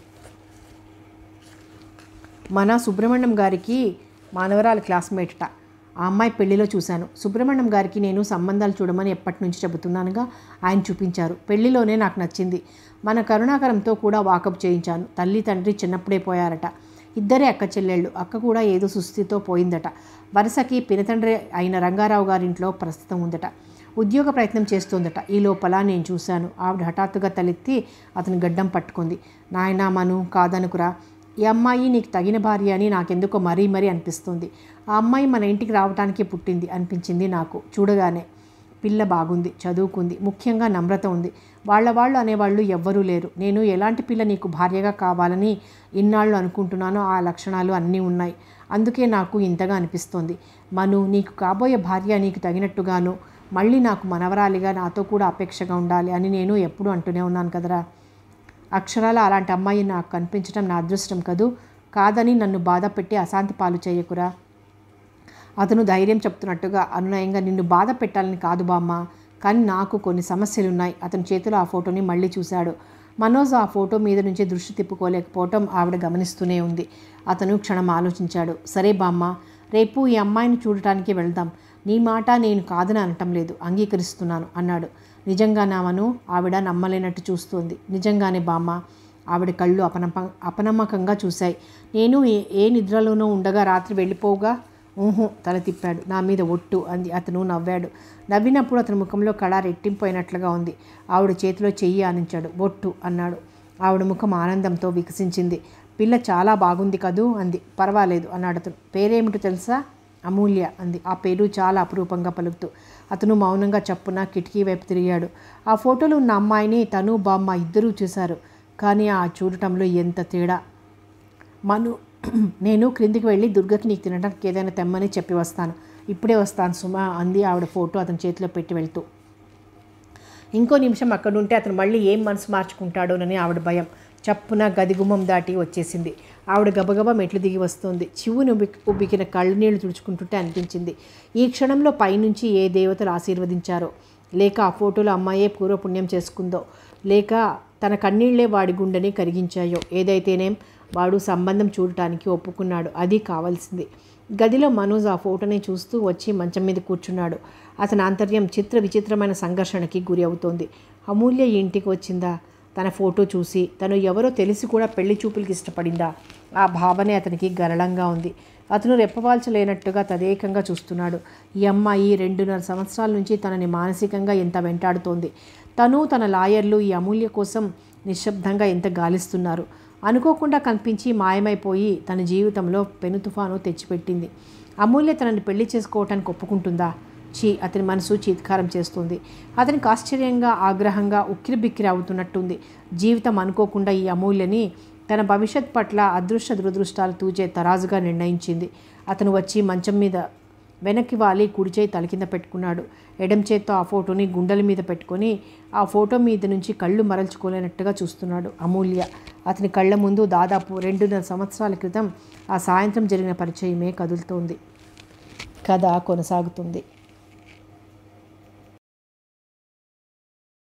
మన సుబ్రహ్మణ్యం గారికి మానవరాల క్లాస్మేట్ట. ఆ అమ్మాయి పెళ్లిలో చూశాను. సుబ్రహ్మణ్యం గారికి నేను సంబంధాలు చూడమని ఎప్పటి నుంచి చెబుతున్నానుగా. ఆయన చూపించారు. పెళ్లిలోనే నాకు నచ్చింది. మన కరుణాకరంతో కూడా వాకప్ చేయించాను. తల్లి తండ్రి చిన్నప్పుడే పోయారట. ఇద్దరే అక్క చెల్లెళ్ళు. అక్క కూడా ఏదో సుస్థితితో పోయిందట. వరుసకి పినతండ్రి అయిన రంగారావు గారింట్లో ప్రస్తుతం ఉందట. ఉద్యోగ ప్రయత్నం చేస్తోందట. ఈ లోపల నేను చూశాను. ఆవిడ హఠాత్తుగా తలెత్తి అతని గడ్డం పట్టుకుంది. నాయనా మను, కాదనుకురా. ఈ అమ్మాయి నీకు తగిన భార్య అని నాకెందుకో మరీ అనిపిస్తుంది. ఆ అమ్మాయి మన ఇంటికి రావటానికే పుట్టింది అనిపించింది నాకు చూడగానే. పిల్ల బాగుంది, చదువుకుంది, ముఖ్యంగా నమ్రత ఉంది. వాళ్ళు అనేవాళ్ళు ఎవ్వరూ లేరు. నేను ఎలాంటి పిల్ల నీకు భార్యగా కావాలని ఇన్నాళ్ళు అనుకుంటున్నానో ఆ లక్షణాలు అన్నీ ఉన్నాయి. అందుకే నాకు ఇంతగా అనిపిస్తోంది. మను, నీకు కాబోయే భార్య నీకు తగినట్టుగాను మళ్ళీ నాకు మనవరాలిగా నాతో కూడా అపేక్షగా ఉండాలి అని నేను ఎప్పుడూ అంటూనే ఉన్నాను కదరా. అక్షరాల అలాంటి అమ్మాయి నాకు కనిపించడం నా అదృష్టం కదూ. కాదని నన్ను బాధ పెట్టి అశాంతి పాలు చేయకురా. అతను ధైర్యం చెప్తున్నట్టుగా అనునయంగా, నిన్ను బాధ పెట్టాలని కాదు బామ్మ, కానీ నాకు కొన్ని సమస్యలున్నాయి. అతని చేతిలో ఆ ఫోటోని మళ్ళీ చూశాడు. మనోజ్ ఆ ఫోటో మీద నుంచి దృష్టి తిప్పుకోలేకపోవటం ఆవిడ గమనిస్తూనే ఉంది. అతను క్షణం ఆలోచించాడు. సరే బామ్మ, రేపు ఈ అమ్మాయిని చూడటానికి వెళ్దాం. నీ మాట నేను కాదని అనటం లేదు, అంగీకరిస్తున్నాను అన్నాడు. నిజంగానా మను? ఆవిడ నమ్మలేనట్టు చూస్తోంది. నిజంగానే బామ్మ. ఆవిడ కళ్ళు అపనమ్మకంగా చూశాయి. నేను ఏ నిద్రలోనూ ఉండగా రాత్రి వెళ్ళిపోగా? ఊహు, తల తిప్పాడు. నా మీద ఒట్టు అంది. అతను నవ్వాడు. నవ్వినప్పుడు అతని ముఖంలో కళ రెట్టింపోయినట్లుగా ఉంది. ఆవిడ చేతిలో చెయ్యి ఆనించాడు. ఒట్టు అన్నాడు. ఆవిడ ముఖం ఆనందంతో వికసించింది. పిల్ల చాలా బాగుంది కదూ అంది. పర్వాలేదు అన్నాడు అతను. పేరేమిటో తెలుసా? అమూల్య అంది. ఆ పేరు చాలా అపురూపంగా పలుకుతూ. అతను మౌనంగా చప్పున కిటికీ వైపు తిరిగాడు. ఆ ఫోటోలో ఉన్న అమ్మాయిని తను బామ్మ ఇద్దరూ చూశారు. కానీ ఆ చూడటంలో ఎంత తేడా. మను, నేను క్రిందికి వెళ్ళి దుర్గకి నీకు తినడానికి ఏదైనా తెమ్మని చెప్పి వస్తాను. ఇప్పుడే వస్తాను సుమా అంది ఆవిడ ఫోటో అతని చేతిలో పెట్టి వెళ్తూ. ఇంకో నిమిషం అక్కడుంటే అతను మళ్ళీ ఏం మనసు మార్చుకుంటాడోనని ఆవిడ భయం. చప్పున గదిగుమ్మం దాటి వచ్చేసింది. ఆవిడ గబగబా మెట్లు దిగి వస్తుంది. చివును ఉబ్బికిన కళ్ళు నీళ్లు తుడుచుకుంటుంటే అనిపించింది. ఈ క్షణంలో పైనుంచి ఏ దేవతలు ఆశీర్వదించారో, లేక ఆ ఫోటోలో అమ్మాయే పూర్వపుణ్యం చేసుకుందో, లేక తన కన్నీళ్లే వాడి గుండెని కరిగించాయో, ఏదైతేనేం వాడు సంబంధం చూడటానికి ఒప్పుకున్నాడు. అది కావాల్సింది. గదిలో మనోజ్ ఆ ఫోటోని చూస్తూ వచ్చి మంచం మీద కూర్చున్నాడు. అతని ఆంతర్యం విచిత్రమైన సంఘర్షణకి గురి అవుతోంది. అమూల్య ఇంటికి వచ్చిందా? తన ఫోటో చూసి తను ఎవరో తెలిసి కూడా పెళ్లి చూపులకి ఇష్టపడిందా? ఆ భావనే అతనికి గరళంగా ఉంది. అతను రెప్పవాల్చలేనట్టుగా తదేకంగా చూస్తున్నాడు. ఈ అమ్మాయి 2.5 సంవత్సరాల నుంచి తనని మానసికంగా ఎంత వెంటాడుతోంది. తను తన లాయర్లు ఈ అమూల్య కోసం నిశ్శబ్దంగా ఎంత గాలిస్తున్నారు. అనుకోకుండా కనిపించి మాయమైపోయి తన జీవితంలో పెను తుఫాను తెచ్చిపెట్టింది. అమూల్య తనని పెళ్లి చేసుకోవటానికి ఒప్పుకుంటుందా? అతని మనసు చీత్కారం చేస్తుంది. అతనికి ఆశ్చర్యంగా, ఆగ్రహంగా, ఉక్కిరిబిక్కిరి అవుతున్నట్టుంది. జీవితం అనుకోకుండా ఈ అమూల్యని తన భవిష్యత్ పట్ల అదృష్ట దురదృష్టాలు తూచే తరాజుగా నిర్ణయించింది. అతను వచ్చి మంచం మీద వెనక్కి వాలి కుడిచేయి తల కింద పెట్టుకున్నాడు. ఎడం చేత్తో ఆ ఫోటోని గుండెల మీద పెట్టుకొని ఆ ఫోటో మీద నుంచి కళ్ళు మరల్చుకోలేనట్టుగా చూస్తున్నాడు. అమూల్య అతని కళ్ళ ముందు దాదాపు 2.5 సంవత్సరాల క్రితం ఆ సాయంత్రం జరిగిన పరిచయమే కదులుతోంది. కథ కొనసాగుతుంది.